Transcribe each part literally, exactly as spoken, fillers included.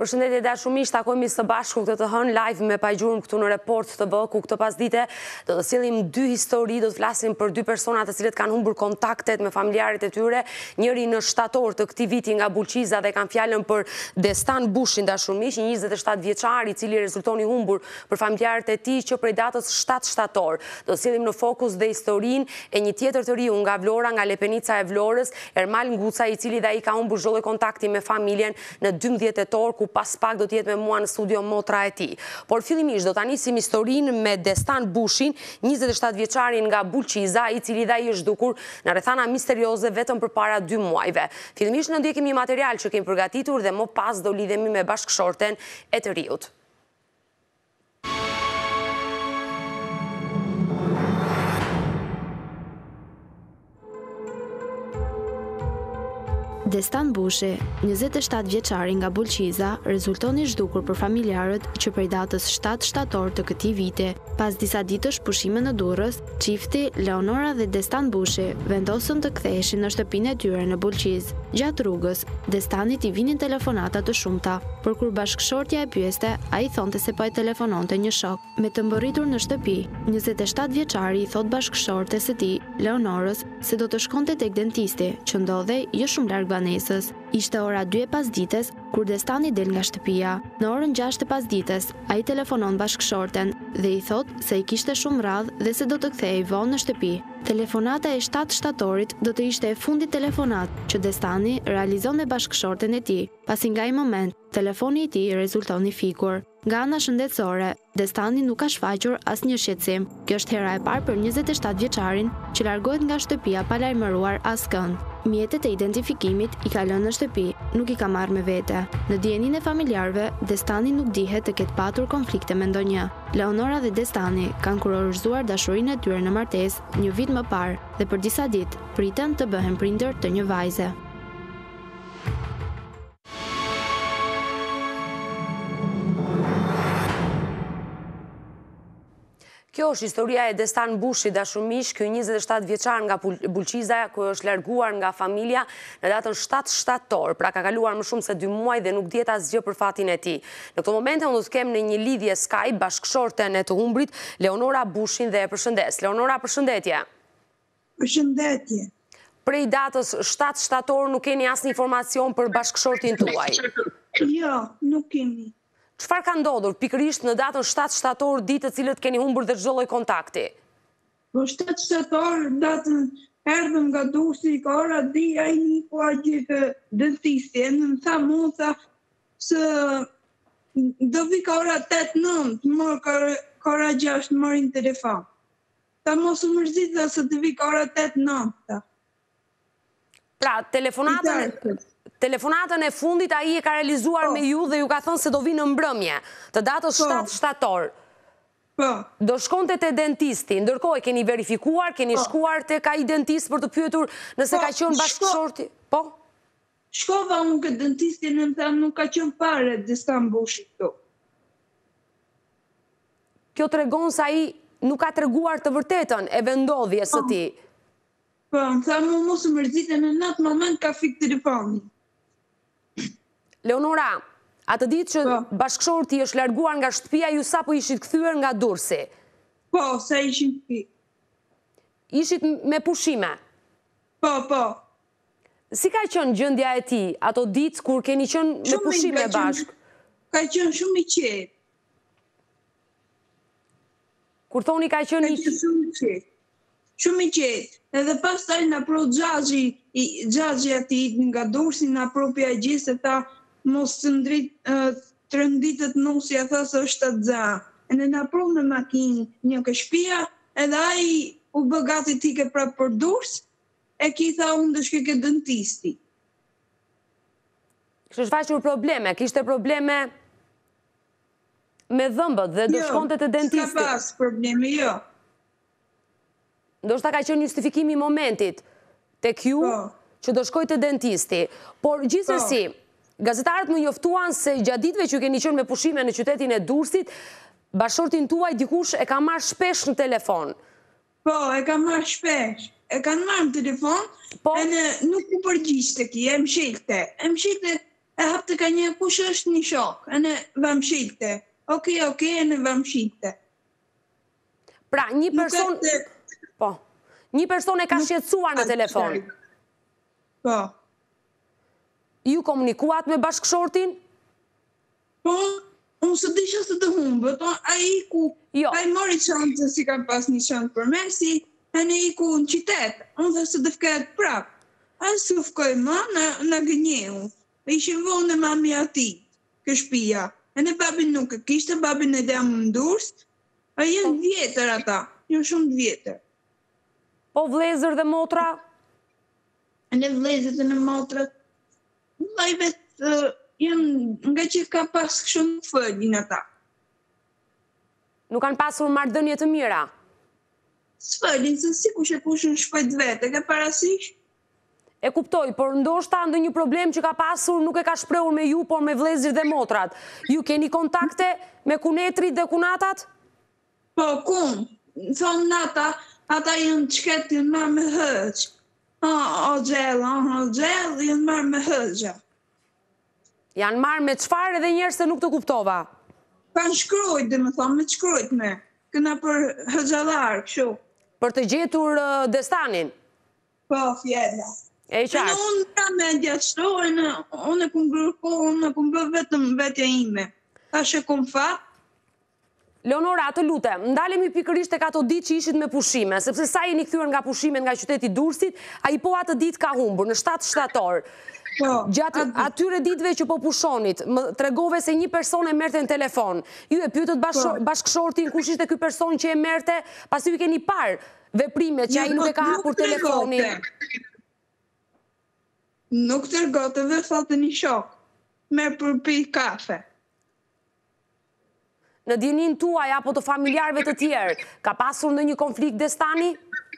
Përshëndetje dashumish, takojmë së bashku këtë të hënë live me pajgjurëm këtu në Report T V, ku këtë pasdite do të sillim dy histori, do të flasim për dy persona të cilët kanë humbur kontaktet me familjarët e tyre, njëri në shtator të këtij viti nga Bulqiza dhe kanë fjalën për Destan Bushin dashumish, një njëzet e shtatë vjeçar i cili rezultoni humbur për familjarët e tij që prej datës shtatë shtator. Do të sillim në fokus dhe historinë e një tjetër të riu nga Vlora, nga Lepenica e Vlorës, Ermal Nguca, i cili dhe ai ka humbur çdo lloj kontakti me familjen në dymbëdhjetë tetor, ku pas pak do t'jetë me mua në studio motra e tij. Por fillimisht do ta nisim historinë me Destan Bushin, njëzet e shtatë vjeçarin nga Bulqiza, i cili dhe ai është zhdukur në rrethana misterioze vetëm përpara dy muajve. Fillimisht në ndjekim një material që kemi përgatitur dhe më pas do lidhemi me bashkëshorten e të riut. Destan Bushi, njëzet e shtatë vjeçari nga Bulqiza, rezultoni zhdukur për familjarët që prej datës shtatë shtator të këtij viti, pas disa ditësh pushime në Durrës, çifti Leonora dhe Destan Bushi vendosën të ktheheshin në shtëpinë e tyre në Bulqizë. Gjatë rrugës, Destanit i vinin telefonata të shumta, por kur bashkëshortja e pyeste, ai thonte se po e telefononte një shok. Me të mbërritur në shtëpi, njëzet e shtatë vjeçari i thot bashkëshortes së tij, Leonorës, se do të shkonte tek dentisti, që ndodhej jo shumë larg banesës. Ishte ora dy e pasdites kur Destani del nga shtëpia. Në orën gjashtë e pasdites, ai telefonon bashkëshorten dhe i thot se i kishte shumë radhë dhe se do të kthehej vonë në shtëpi. Telefonata e shtatë shtatorit do të ishte e fundit telefonat që Destani realizon me bashkëshorten e tij, pasi nga ai moment telefoni i tij rezultoni fikur. Nga ana shëndetësore, Destani nuk ka shfaqur asnjë shqetësim. Kjo është hera e parë për njëzet e shtatë vjeçarin që largohet nga shtëpia pa lajmëruar askënd. Mjetet e identifikimit i ka lënë në shtëpi, nuk i ka marrë me vete. Në dijenin e familjarëve, Destani nuk dihet të ketë patur konflikte me ndonjë. Leonora dhe Destani kanë kurorëzuar dashurinë e tyre në martesë një vit më parë dhe për disa ditë priten të bëhen prindër të një vajze. Kjo është historia e Destan Bushi dashumish, ky njëzet e shtatë vjeçar nga Bulqiza, ku është larguar nga familja në datën shtatë shtator, pra ka kaluar më shumë se dy muaj dhe nuk dihet asgjë për fatin e tij. Në këtë moment unë do të kem në një lidhje Skype bashkëshorten e të humbrit, Leonora Bushin, dhe e përshëndes. Leonora, përshëndetje. Përshëndetje. Prej datës shtatë shtator nuk keni asnjë informacion për bashkëshortin tuaj? Jo, nuk kemi. Çfarë ka ndodhur pikërisht në datën shtatë shtator, ditë të cilët keni humbur dhe çdo lloj kontakti? Po shtatë shtator datën erdhëm nga Durrësi, ka ora di ai një po gjithë dentisti, e më tha mua tha se do vi ka ora tetë nëntë, më ka ora gjashtë marrin telefon. Ta mos u mërzit dhe se të vi ka ora tetë nëntë. Pra, telefonatën Telefonatën e fundit ai e ka realizuar me ju dhe ju ka thënë se do vinë në mbrëmje, të datës shtatë shtator. Po. Do shkonte te dentisti, ndërkohë keni verifikuar, keni shkuar tek ai dentist për të pyetur nëse ka qenë bashkëshorti? Po. Shkova unë ke dentisti, në më thamë nuk ka qenë fare Destan Bushi këtu. Kjo tregon se ai nuk ka treguar të vërtetën e vendodhjes së tij. Po, më thamë mu mos më mërzite, në natë moment ka fik telefoni. Leonora, atë ditë që bashkëshorti është larguar nga shtëpia, ju sapo ishit kthyer nga Durrësi? Po, sa ishim këti. Ishit me pushime? Po, po. Si ka qenë gjendja e tij ato ditë kur keni qenë me pushime bashkë? Ka qenë shumë i qetë. Kur thoni ka qenë i qetë? Shumë i qetë. Shumë i qetë. Edhe pastaj na pro xhaxhi, xhaxhi ati nga Durrësi na pro pjagji se tha mos të ndrit të rënditët nusja, tha se është të dza. E në na pro me makinë një këshpia, edhe ai u bë gati tike prapë për Durrës, e ki tha unë dëshke ke dentisti. Kështë shfaqur probleme, kishte probleme me dhëmbët dhe do shkonte te dentisti? Jo, s'ka pas probleme, jo. Ndoshta ka qenë justifikimi i momentit tek ju që do shkoj te dentisti. Por gjithsesi, gazetarët më njoftuan se gjatë ditëve që keni qenë me pushime në qytetin e Durrësit, bashkëshortin tuaj dikush e ka marrë shpesh në telefon. Po, e ka marrë shpesh. E kanë marrë në telefon, e në nuk u përgjishte ki, e më shilte. E më shilte e hap të ka një kush është një shok, e në vam shite. Oke, oke, e në vam shite. Pra, një person... Po, një person e ka shqetësuar në telefon. Po. Ju komunikuat me bashkëshortin? Po, unë së disha së të humbët, a i ku, a i mori qantë si kam pas një qantë për mesi, e në i ku në qytet, unë dhe së dëfket prap. A i së fkoj ma në gënjehu, e ishin vonë në mami ati, këshpia, e në babin nuk e kishtë, babin e dhe më ndurës, a jenë vjetër ata, një shumë vjetër. Po vlezër dhe motra? E në vlezër dhe në motra, në i vetë, jenë nga që ka pas shumë fëllin ata. Nuk kanë pasur marrëdhënie të mira? Sfëllin, se si kush e kush në shpëjt vete, ka parasysh? E kuptoj, por ndoshta ndë një problem që ka pasur nuk e ka shprehur me ju, por me vlezër dhe motrat. Ju keni kontakte me kunetrit dhe kunatat? Po, kun. Thonë nata, ata jenë qket jenë marrë me hëgjë. O gjellë, o gjellë, jenë marrë me hëgjë. Janë marrë me qfarë edhe njerë se nuk të kuptova? Kanë shkrujt, dhe me thonë, me shkrujt me. Këna për hëgjallarë, këshu. Për të gjetur destanin? Po, fjella. E i qartë? E në unë nga me djashtu, unë e këmë grërko, unë e këmë bë vetëm vetja ime. Ta shë këmë fatë. Leonora, të lutem, ndalemi pikërisht e ka të ditë që ishit me pushime, sepse sa jeni kthyer nga pushimet nga qyteti Durrësit, a i po atë ditë ka humbur, në shtatë shtator. Gjatë atyre ditëve që po pushonit, më tregove se një person e merte në telefon. Ju e pyetët bashkëshortin kush ishte ky person që e merte, pasi ju keni parë veprimet që ai nuk e ka hapur telefonin. Nuk tërgote dhe thotë një shok, merë për pi kafe. Në djenin tuaj apo të familjarëve të tjerë, ka pasur në një konflikt destani?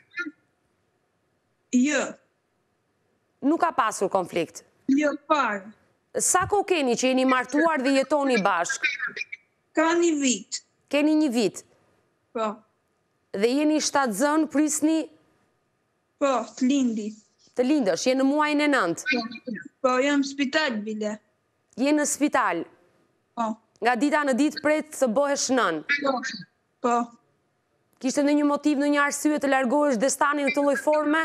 Jo. Nuk ka pasur konflikt? Jo, parë. Sa ko keni që jeni martuar dhe jetoni bashk? Ka një vit. Keni një vit? Po. Dhe jeni shtatzën, prisni? Po, të lindi. Të lindësh, jenë në muajin e nëntë? Po, jam spital, bile. Jenë në spital? Po. Nga dita në ditë pret të bëhesh nën? Po. Kishte në një motiv, në një arsye të largohesh destanin në të lloj forme?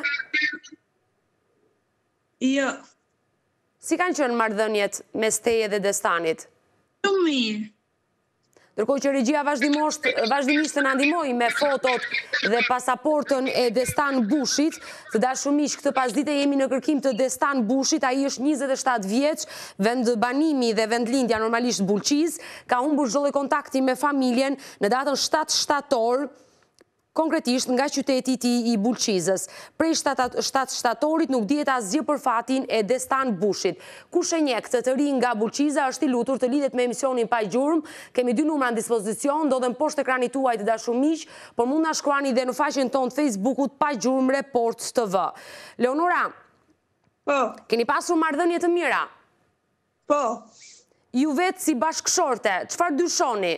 Jo. Si kanë qenë marrëdhëniet mes teje dhe destanit? Shumë mirë. Ndërkohë që regjia vazhdimisht të na ndihmoi me fotot dhe pasaportën e Destan Bushit, të dashur miq, këtë pasdite jemi në kërkim të Destan Bushit, ai është njëzet e shtatë vjeç, vendbanimi dhe vendlindja normalisht Bulqiz, ka humbur çdo lloj kontakti me familjen në datën shtatë shtator, konkretisht nga qyteti i Bulqizës. Prej shtatë shtatorit nuk dihet asgjë për fatin e Destan Bushit. Kush e njeh këtë të ri nga Bulqiza është i lutur të lidhet me emisionin Pa Gjurmë. Kemi dy numra në dispozicion, ndodhen poshtë ekranit tuaj të dashur miq, por mund na shkruani dhe në faqen tonë të Facebookut Pa Gjurmë Report T V. Leonora, po, keni pasur marrëdhënie të mira? Po. Ju vetë si bashkëshorte, çfarë dyshoni?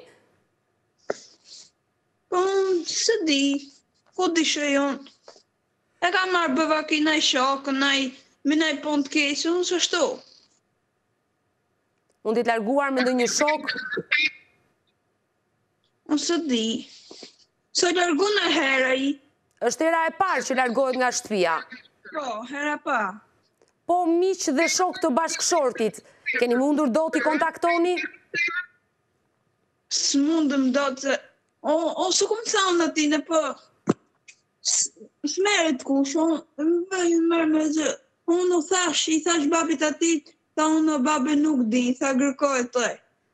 Po, së di, ku dishe jonë. E ka marrë bëvaki nëj shokë, nëj, me nëj pun të keqë, unë së shtu. Unë të larguar me ndë një shokë? Unë së di. Së largu në hera i. Është hera e parë që largohet nga shtëpia? Po, hera pa. Po, miq dhe shok të bashkëshortit, keni mundur do t'i kontaktoni? Së mundëm do të... O, së këmë thamë në tine, po, së merit kush, më bëjnë mërë me zë, unë u thash, i thash babit ati, ta unë o babit nuk di, tha gërkoj të e.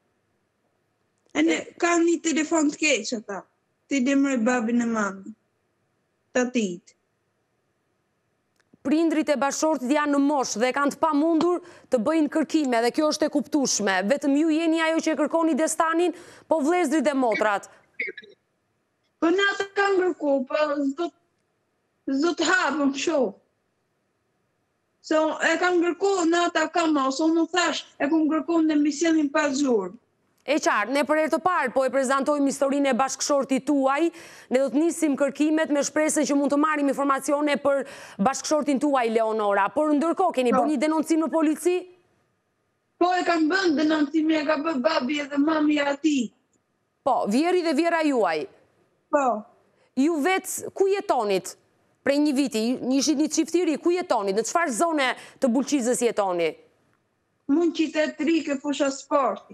E ne, ka një telefon të keqë ata, ti di mërë babin e mami, të atit. Prindrit e bashkëshortit janë në moshë dhe kanë të pa mundur të bëjnë kërkime dhe kjo është e kuptueshme. Vetëm ju jeni ajo që e kërkoni destanin, po vlezrit e motrat. Po në atë kanë kërku, po zdo të hapëm shumë. So, e kanë kërku në atë kam mos, unë në thash, e këmë kërku në emisionin Pa Gjurmë. E qartë, ne për herë të parë po e prezentojmë historinë e bashkëshortit tuaj, ne do të nisim kërkimet me shpresën që mund të marrim informacione për bashkëshortin tuaj, Leonora, por ndërkohë keni bërë një denoncim në polici? Po e kam bënë denoncimin, e ka bë babi edhe mami ati. Po, vjeri dhe vjera juaj. Po. Ju vetë, ku jetonit? Prej një viti, ishit një qiftiri, ku jetonit? Në çfarë zone të Bulqizës jetoni? Mund qytet rike fusha sportit.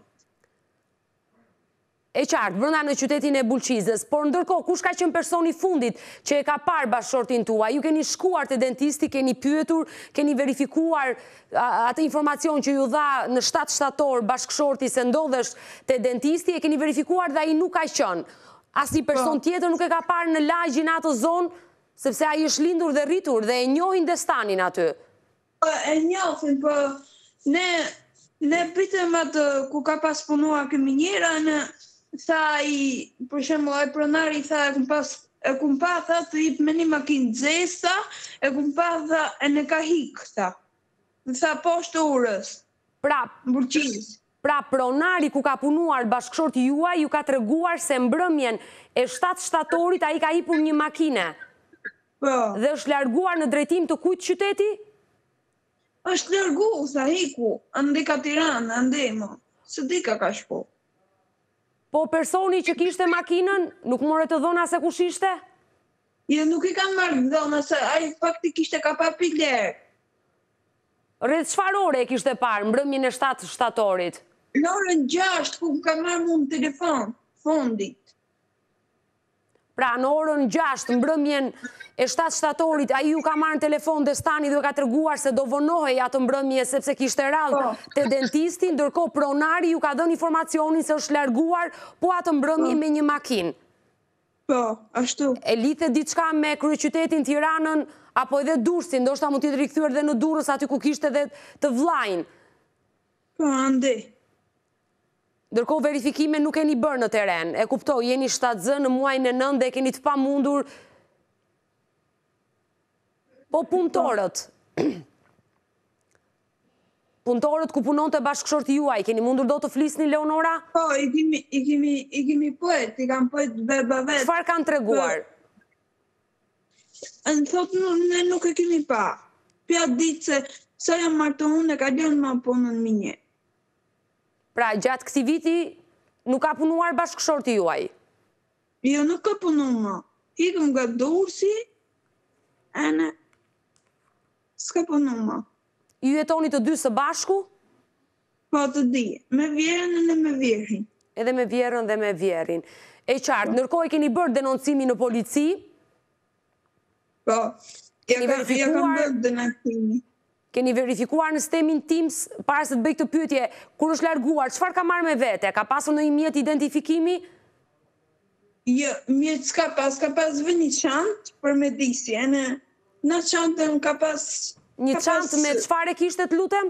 E qartë, brenda në qytetin e Bulqizës, por ndërkohë, kush ka qenë personi fundit që e ka parë bashkëshortin tuaj? Ju keni shkuar te dentisti, keni pyetur, keni verifikuar atë informacion që ju dha në shtatë shtator bashkëshorti se ndodhesh te dentisti, e keni verifikuar dhe ai nuk ka qenë. Asnjë person tjetër nuk e ka parë në lagjin atë zonë, sepse ai është lindur dhe rritur dhe e njohin destanin aty. E njohin, po ne ne pitëm atë ku ka pas punua kemi njëra në tha i, për shembull, ai pronari tha e kum pas e kum pa tha të jep me një makinë zesta, e kum pa tha e ne ka hik tha. Tha poshtë urës. Pra, Bulqizë. Pra pronari ku ka punuar bashkëshorti juaj ju ka treguar se mbrëmjen e shtatë shtatorit ai ka hipur një makine. Po. Dhe është larguar në drejtim të kujt qyteti? Është largu, tha hiku, ande ka Tiranë, ande mo. Së di ka ka shpo. Po personi që kishte makinën, nuk more të dhona se kush ishte? Jo, nuk i kam marrë dhona, se ai faktikisht e ka pa piler. Rreth çfarë ore e kishte parë mbrëmjen e shtatë shtatorit? Në orën gjashtë ku më ka marrë mu në telefon, fundit. Pra në orën gjashtë mbrëmjen e shtatë shtatorit, ai ju ka marrë në telefon destani dhe ka treguar se do vonohej atë mbrëmje sepse kishte radhë te dentisti, ndërkohë pronari ju ka dhënë informacionin se është larguar po atë mbrëmje me një makinë. Po, ashtu. E lidhet diçka me kryeqytetin Tiranën apo edhe Durrësin, ndoshta mund të jetë rikthyer edhe në Durrës aty ku kishte edhe të vllajin. Po, ande. Ndërkohë verifikime nuk keni bërë në teren. E kuptoj, jeni shtatë zë në muajin e nëntë dhe keni të pamundur. Po punëtorët. Punëtorët ku punon të bashkëshorti juaj, keni mundur do të flisni, Leonora? Po, i kemi, i kemi, i kemi poet, i kam poet beba vetë. Çfarë kanë treguar? Në thotë, ne nuk e kemi pa. Pja ditë se sa jam martë unë e ka lënë ma punën minje. Pra, gjatë këtij viti nuk ka punuar bashkëshorti juaj? Jo, nuk ka punu ma. Ikëm nga Durrësi, e ne s'ka punu ma. Ju jetoni të dy së bashku? Po të di, me vjerën dhe me vjerin. Edhe me vjerën dhe me vjerin. E qartë, ndërkohë e keni bërë denoncimi në polici? Po, ja Keni ka verifikuar- bërë denoncimi. Keni verifikuar në sistemin Teams para se të bëj këtë pyetje, kur është larguar, çfarë ka marrë me vete? Ka pasur ndonjë mjet identifikimi? Jo, mjetë s'ka pas, ka pas vë një çantë për medisje, në në çantën ka pas... Një ka çantë pas- me çfarë e kishte, të lutem?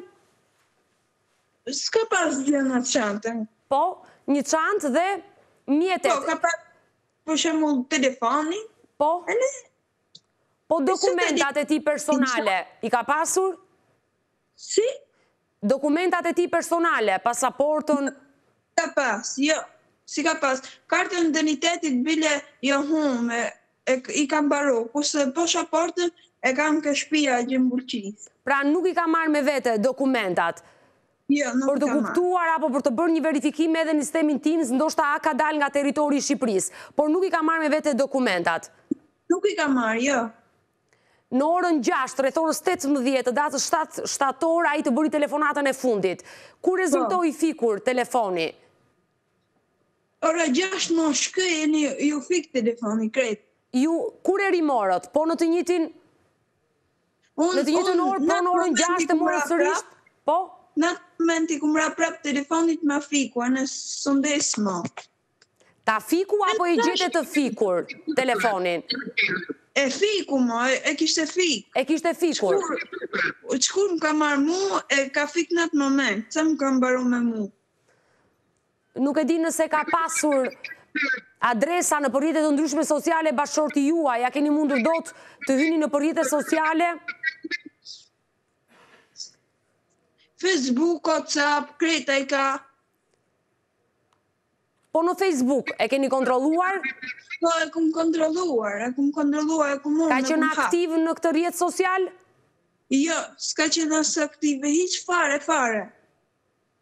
S'ka pas gjë në çantën. Po, një çantë dhe Po, mjetet. ka pas, për shembull, telefoni, Po, e ne, po dokumentat e tij personale i ka pasur? si, Dokumentat e tij personale, pasaportën, ka pas, jo, si ka pas. Kartën identitetit bile jo hume, e, i kam mbaru, kurse pasaportën e kam ke shtëpia që në Bulqizë. pra nuk i ka marrë me vete dokumentat. Jo, nuk Për të ka marrë. kuptuar apo për të bërë një verifikim edhe në sistemin Teams, ndoshta a ka dalë nga territori i Shqipërisë, por nuk i ka marrë me vete dokumentat. Nuk i ka marrë, jo. Në orën gjashtë, rreth orës tetëmbëdhjetë, të datës shtatë shtator, ai të bëri telefonatën e fundit. Ku rezultoi fikur telefoni? Ora gjashtë më shkëjeni, ju fik telefoni, krejt. Ju kur e rimorët? Po në të njëjtin në të njëjtën orë, po në orën gjashtë e morët sërish? Po? Në atë momenti ku mra prap telefonit ma fiku, a në sondes më. Ta fiku apo i gjete të fikur telefonin? E fiku më, e, e kishte fik. E kishte fikur? Qkur, qkur më ka marrë mu, e ka fik në atë moment, sa më ka mbaru me mu. Nuk e di nëse ka pasur adresa në përrjetet të ndryshme sociale bashkëshorti juaj, a keni mundur dot të hyni në përrjetet sociale? Facebook, WhatsApp, kreta i ka. Po në Facebook e keni kontrolluar? Po e kum kontrolluar, e kum kontrolluar, e kum unë. Ka e kum qenë hap. aktiv në këtë rrjet social? Jo, s'ka qenë as aktive, hiq fare, fare.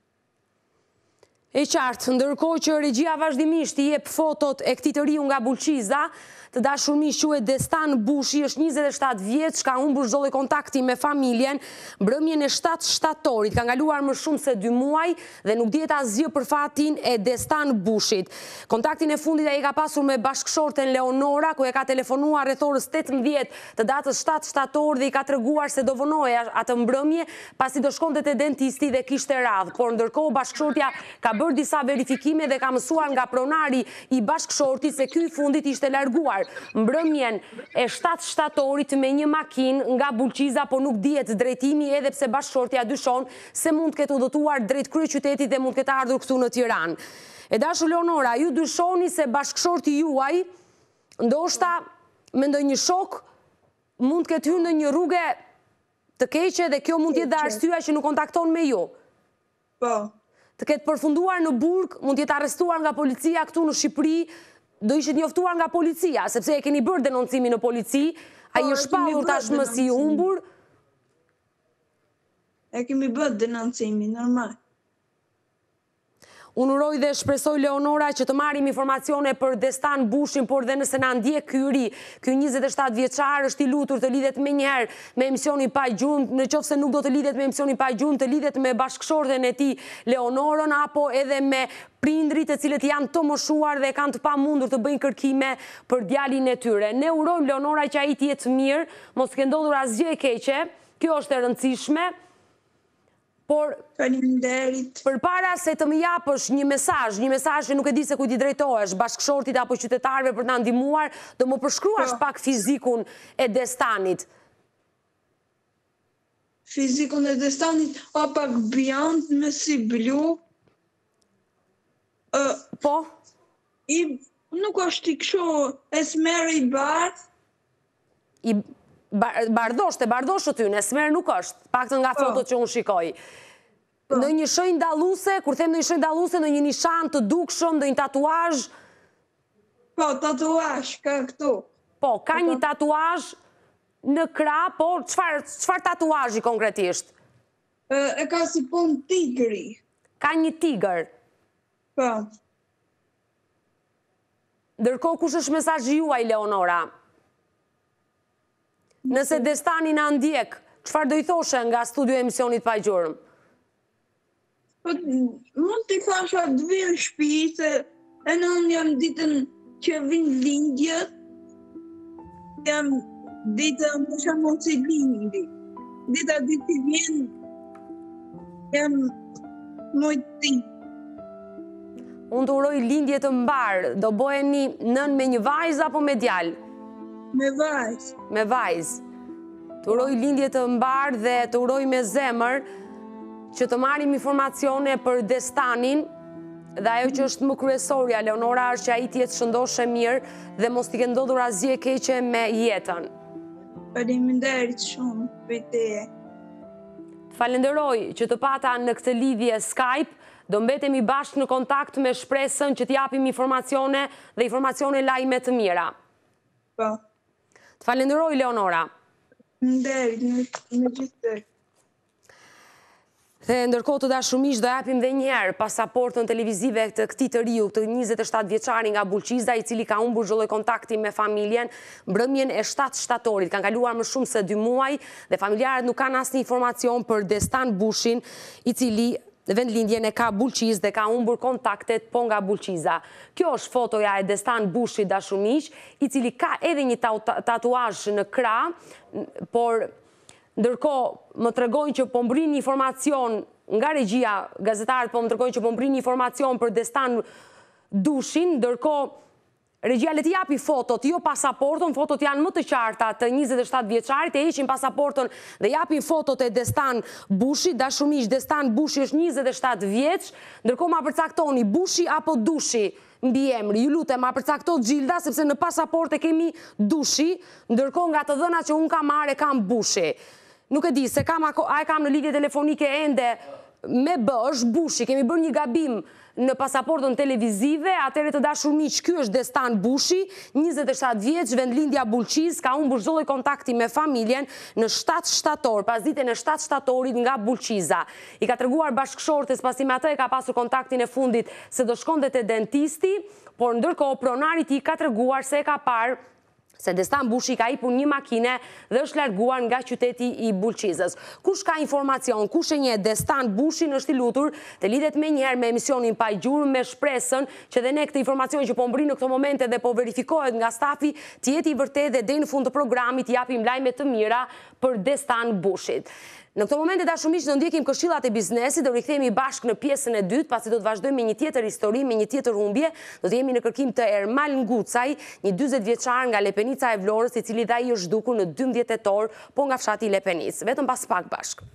E qartë, ndërkohë që regjia vazhdimisht i jep fotot e këtij të riu nga Bulqiza, të dashur miq, quhet Destan Bushi, është njëzet e shtatë vjeç, ka humbur çdo lloj kontakti me familjen mbrëmjen e shtatë shtatorit. Ka kaluar më shumë se dy muaj dhe nuk dihet asgjë për fatin e Destan Bushit. Kontaktin e fundit ai ka pasur me bashkëshorten Leonora, ku e ka telefonuar rreth orës tetëmbëdhjetë të datës shtatë shtator dhe i ka treguar se do vonohej atë mbrëmje pasi do shkonte te dentisti dhe kishte radhë. Por ndërkohë bashkëshortja ka bërë disa verifikime dhe ka mësuar nga pronari i bashkëshortit se ky i fundit ishte larguar mbrëmjen e shtatë shtatorit me një makinë nga Bulqiza, por nuk dihet drejtimi edhe pse bashkëshortja dyshon se mund të ketë udhëtuar drejt kryeqytetit dhe mund të ketë ardhur këtu në Tiranë. E dashur Leonora, ju dyshoni se bashkëshorti juaj ndoshta me ndonjë shok mund të ketë hyrë në një rrugë të keqe dhe kjo mund të jetë dhe arsyeja që nuk kontakton me ju? Po. Të ketë përfunduar në burg, mund të jetë arrestuar nga policia këtu në Shqipëri, do ishit njoftuar nga policia, sepse e keni bërë denoncimin në polici, a i është shpallur tashmë si humbur? E kemi bërë denoncimin, normal. Unë uroj dhe shpresoj Leonora që të marrim informacione për Destan Bushin, por dhe nëse na ndjek ky ri, ky njëzet e shtatë vjeçar është i lutur të lidhet menjëherë me emisionin Pa Gjurmë, në qoftë se nuk do të lidhet me emisionin Pa Gjurmë, të lidhet me bashkëshorten e tij Leonorën apo edhe me prindrit e cilët janë të moshuar dhe kanë të pamundur të bëjnë kërkime për djalin e tyre. Ne urojmë Leonora që ai të jetë mirë, mos të ketë ndodhur asgjë e keqe, kjo është e rëndësishme. Por përpara se të më japësh një mesazh, një mesazh që nuk e di se kujt i drejtohesh, bashkëshortit apo qytetarëve për të na ndihmuar, do më përshkruash pak fizikun e Destanit. Fizikun e Destanit, o pak bjant me si blu. Po? I nuk është i kështu esmer i bardh. I Bardosht e bardosht të ty, në esmer nuk është, pak të nga fotot që unë shikoj. Në një shenjë dalluese, kur them në një shenjë dalluese, në një nishan të dukshëm, në një tatuazh? Po, tatuazh, ka këtu. Po, ka një tatuazh në krah, po, çfarë tatuazhi konkretisht? E ka si pun tigri. Ka një tigër? Po. Ndërkohë, kush është mesazhi juaj, Leonora? Nëse Destani na ndjek, çfarë do i thoshe nga studio e emisionit Pa Gjurmë? Mund t'i thasha të vi në shtëpi, se e në unë jam ditën që vinë lindjet, jam ditën për shembull si lindi. Dita ditë që vjen, jam mojti. Unë të uroj lindje të mbar, do bëheni nën me një vajzë apo me djalë? Me vajzë. Me vajzë. Të uroj lindje të mbar dhe të uroj me zemër që të marrim informacione për Destanin dhe ajo që është më kryesorja, Leonora, është që ai të jetë shëndoshë mirë dhe mos t'i ketë ndodhur asgjë e keqe me jetën. Faleminderit shumë për teje. Falenderoj që të pata në këtë lidhje Skype, do mbetemi bashkë në kontakt me shpresën që t'japim informacione dhe informacione lajme të mira. Po. Të falenderoj, Leonora. Nderit, në gjithë. Dhe ndërkohë të dashur miq, do japim dhe një herë pasaportën televizive të këtij të riu, të njëzet e shtatë vjeçari nga Bulqiza, i cili ka humbur çdo lloj kontakti me familjen mbrëmjen e shtatë shtatorit. Kanë kaluar më shumë se dy muaj dhe familjarët nuk kanë asnjë informacion për Destan Bushin, i cili vendlindjen e ka Bulqiz dhe ka humbur kontaktet po nga Bulqiza. Kjo është fotoja e Destan Bushit, dashur miq, i cili ka edhe një tatuazh në krah, por ndërkohë më tregojnë që po mbrin informacion nga regjia, gazetarët po më tregojnë që po mbrin informacion për Destan Bushin, ndërkohë regjia le t'i japi fotot, jo pasaportën, fotot janë më të qarta të njëzet e shtatë vjeçarit, e heqin pasaportën dhe japin fotot e Destan Bushit. Dashur miq, Destan Bushi është njëzet e shtatë vjeç, ndërkohë ma përcaktoni Bushi apo Dushi mbi emri. Ju lutem, ma përcakto Gjilda, sepse në pasaportë kemi Dushi, ndërkohë nga të dhënat që unë kam marrë kam Bushi. Nuk e di, se kam, a e kam në lidhje telefonike ende me bë, është Bushi, kemi bërë një gabim në pasaportën televizive, atëre të dashur miq, ky është Destan Bushi, njëzet e shtatë vjeç, vendlindja Bulqiz, ka humbur çdo lloj kontakti me familjen në shtatë shtator, pas ditën e shtatë shtatorit nga Bulqiza. I ka treguar bashkëshortes pasi me atë e ka pasur kontaktin e fundit se do shkonte te dentisti, por ndërkohë pronari i tij ka treguar se e ka parë se Destan Bushi ka hipur një makine dhe është larguar nga qyteti i Bulqizës. Kush ka informacion, kush e njeh Destan Bushin, është i lutur të lidhet me njëherë me emisionin Pa Gjurmë me shpresën që dhe ne këtë informacion që po mbri në këto momente dhe po verifikohet nga stafi të jetë i vërtetë dhe deri në fund të programit japim lajme të mira për Destan Bushit. Në këto momente dashur miq, do ndjekim këshillat e biznesit, do rikthehemi bashkë në pjesën e dytë, pasi do të vazhdojmë me një tjetër histori, me një tjetër humbje. Do të jemi në kërkim të Ermal Ngucaj, një dyzet vjeçar nga Lepenica e Vlorës, i cili dhe ai është zhdukur në dymbëdhjetë tetor, po nga fshati i Lepenicë. Vetëm pas pak bashkë.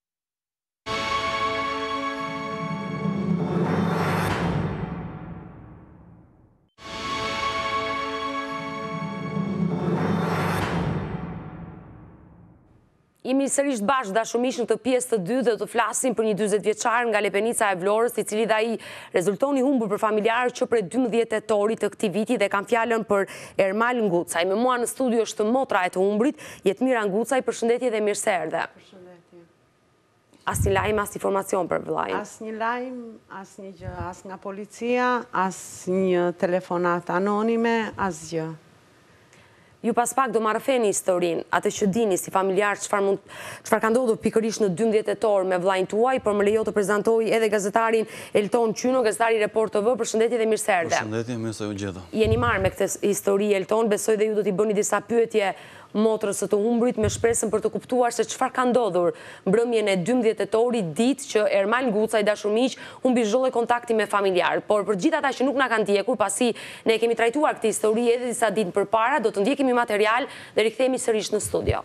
Jemi sërish bashkë dashur miq në këtë pjesë të dytë dhe të flasim për një dyzet vjeçar nga Lepenica e Vlorës, i cili dhe ai rezultoni humbur për familjarët që prej dymbëdhjetë tetorit të këtij viti, dhe kam fjalën për Ermal Ngucaj. Me mua në studio është motra e të humbrit, Jetmira Ngucaj, përshëndetje dhe mirë se erdhe. Përshëndetje. Asnjë lajm, as informacion për vëllain. Asnjë lajm, asnjë gjë, as nga policia, asnjë telefonat anonime, asgjë. Ju pas pak do marrëfeni historinë, atë që dini si familjar, çfarë mund çfarë ka ndodhur pikërisht në dymbëdhjetë tetor me vllain tuaj, por më lejo të prezantoj edhe gazetarin Elton Qyno, gazetari Report T V. Përshëndetje dhe mirë se erdhe. Përshëndetje, mirë se u gjeta. Jeni marrë me këtë histori Elton, besoj dhe ju do t'i bëni disa pyetje motrës së të humbrit me shpresën për të kuptuar se çfarë ka ndodhur mbrëmjen e dymbëdhjetë tetorit, ditë që Ermal Ngucaj dashur miq humbi çdo lloj kontakti me familjar. Por për gjithë ata që nuk na kanë ndjekur, pasi ne kemi trajtuar këtë histori edhe disa ditë përpara, do të ndjekim material dhe rikthehemi sërish në studio.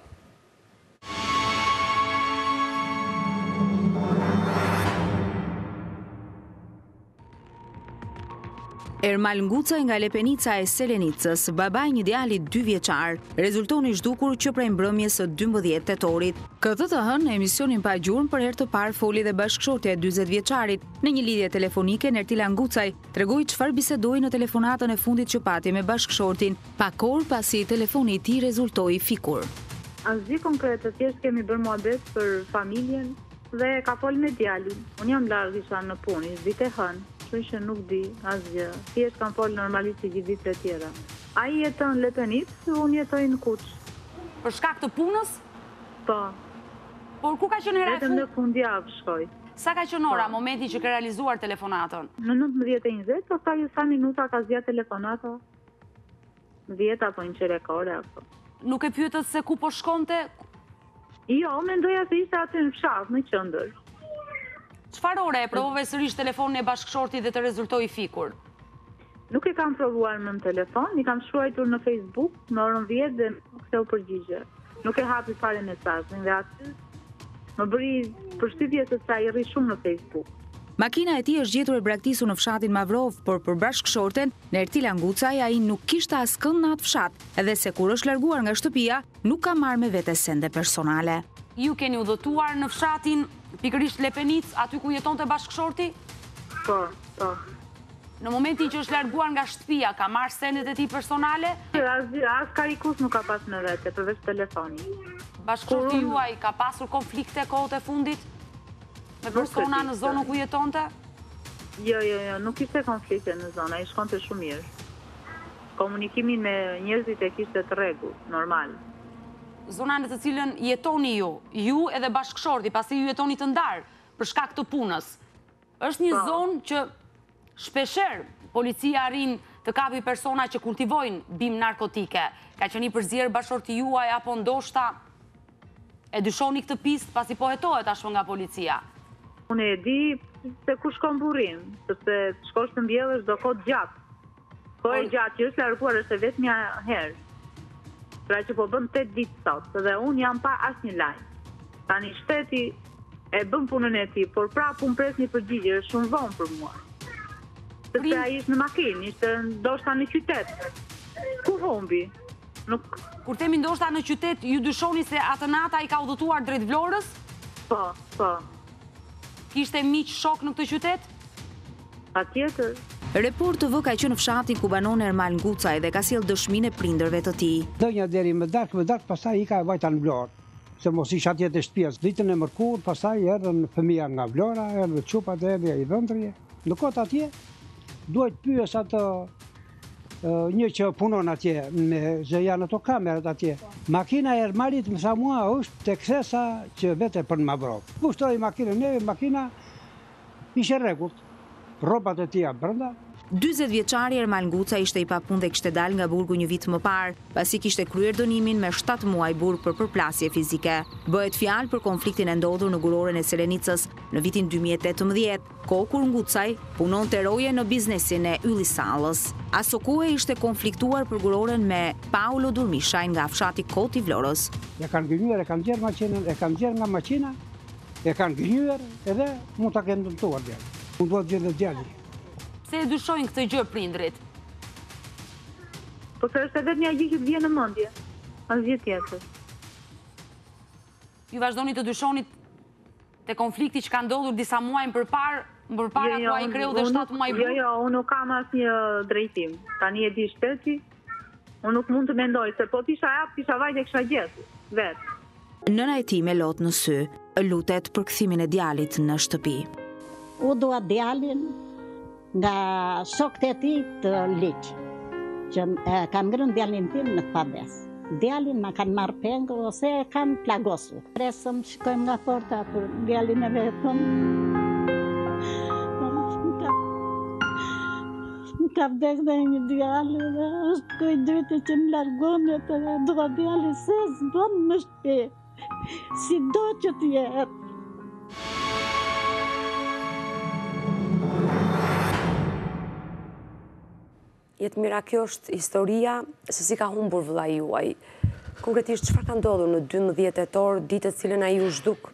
Ermal Ngucaj nga Lepenica e Selenicës, babai një djali dy vjeçar, rezultoni zhdukur që prej mbrëmjes së dymbëdhjetë tetorit. Këtë të hënë në emisionin Pa Gjurmë për herë të parë foli dhe bashkëshortja e dyzet vjeçarit. Në një lidhje telefonike, Nertila Ngucaj tregoi çfarë bisedoi në telefonatën e fundit që pati me bashkëshortin, pak orë pasi telefoni i tij rezultoi fikur. Asgjë konkret, thjesht kemi bërë muhabet për familjen dhe ka fol me djalin. Unë jam larg isha në punë, ditë e hënë. Që nuk di asgjë. Thjesht kam folë normalisht si gjithë ditët e tjera. Ai jeton në Lepenicë, unë jetoj në Kuç. Për shkak të punës? Po. Por ku ka qenë hera e Vetëm në fundjavë shkoj. Sa ka qenë ora momenti që ke realizuar telefonatën? Në nëntëmbëdhjetë e njëzet, pastaj sa minuta ka zgjatë telefonata? dhjetë apo një qerekore apo. Nuk e pyetët se ku po shkonte? Jo, mendoja se ishte aty në fshat, në qendër. Çfarë ore e provove sërish telefonin e bashkëshortit dhe të rezultoi fikur? Nuk e kam provuar më në telefon, i kam shkruar në Facebook në orën dhjetë dhe nuk se u përgjigje. Nuk e hapi fare mesazhin dhe aty më bëri përshtypje se sa i rri shumë në Facebook. Makina e tij është gjetur e braktisur në fshatin Mavrov, por për bashkëshorten, Nertila Ngucaj, ai nuk kishte askënd në atë fshat, edhe se kur është larguar nga shtëpia, nuk ka marrë me vete sende personale. Ju keni udhëtuar në fshatin pikërisht Lepenicë, aty ku jetonte bashkëshorti? Po, po. Në momentin që është larguar nga shtëpia, ka marrë sendet e tij personale? As, as karikus nuk ka pas në vete, përveç telefoni. Bashkëshorti juaj ka pasur konflikte kohët e fundit me persona në zonën ku jetonte? Jo, jo, jo, nuk ishte konflikte në zonë, ai shkonte shumë mirë. Komunikimin me njerëzit e kishte të rregullt, normal. Zona në të cilën jetoni ju, ju edhe bashkëshorti, pasi ju jetoni të ndarë për shkak të punës, është një zonë që shpesher policia arrin të kapi persona që kultivojnë bimë narkotike. Ka qenë i përzierë bashkëshorti juaj apo ndoshta e dyshoni këtë pistë pasi po hetohet ashtu nga policia? Unë e di se ku shkon burrim, sepse shkosh të mbjellësh do kohë gjatë. Kohë e gjatë që është larguar është vetëm një herë. Pra që po bën tetë ditë sot, dhe unë jam pa asnjë lajm. Tani shteti e bën punën e tij, por prapë unë pres një përgjigje, është shumë vonë për mua. Sepse ai ishte në makinë, ishte ndoshta në qytet. Ku humbi? Nuk... Kur themi ndoshta në qytet, ju dyshoni se atë natë ai ka udhëtuar drejt Vlorës? Po, po. kishte miq shok në këtë qytet? Patjetër. Report T V ka qenë në fshatin ku banon Ermal Ngucaj dhe ka sjell dëshminë e prindërve të tij. Dënja deri më darkë, më darkë, pastaj ika e vajta në Vlorë. Se mos isha atje të shtëpia. Ditën e mërkurë, pastaj erdhën fëmia nga Vlora, erdhën çupat, erdhën i dhëndrje. Në kot atje, duhet pyes atë një që punon atje, me që janë ato kamerat atje. Makina e Ermalit më tha mua është tek sesa që vete për në Mavrov. Kushtoi makinën neve, makina ishte rregullt. Rrobat e tija brenda. dyzet vjeçari Ermal Ngucaj ishte i papunë dhe kishte dalë nga burgu një vit më parë, pasi kishte kryer dënimin me shtatë muaj burg për përplasje fizike. Bëhet fjalë për konfliktin e ndodhur në guroren e Selenicës në vitin dy mijë e tetëmbëdhjetë, kohë kur Ngucaj punonte roje në biznesin e yllisallës. Aso kohë ishte konfliktuar për guroren me Paulo Durmishaj nga fshati Koti i Vlorës. Ja kanë gënyer, e kanë gjerë makinën, e kanë gjerë nga makina, e kanë gënyer edhe mund ta kenë dëmtuar djalin. Unë duhet gjendë djalin. Pse e dyshojnë këtë gjë prindrit? Po se është edhe një gjë që të vjen në mendje. Asgjë tjetër. Ju vazhdoni të dyshonit te konflikti që ka ndodhur disa muaj më përpara, më përpara ku ai kreu dhe shtatë muaj burg? Jo, jo, unë nuk kam asnjë drejtim. Tani e di shteti. Unë nuk mund të mendoj se po tisha jap, tisha vajte kisha gjetur vetë. Nëna e tij me lot në sy, lutet për kthimin e djalit në shtëpi. U dua djalin nga shokët e tij të liq, që e, kam ngrënë djalin tim në pabes. Djalin ma kanë marrë pengë ose e kanë plagosur. Presëm shkojmë nga porta për djalin e vetëm. Më ka vdek dhe një djali dhe është koj dyte që më largonet dhe dua djali se zbën më shpe. Si do që t'jetë. Jetë mira, kjo është historia se si ka humbur vëlla juaj. Konkretisht, çfarë ka ndodhur në dymbëdhjetë tetor, ditë të cilën ai u zhduk?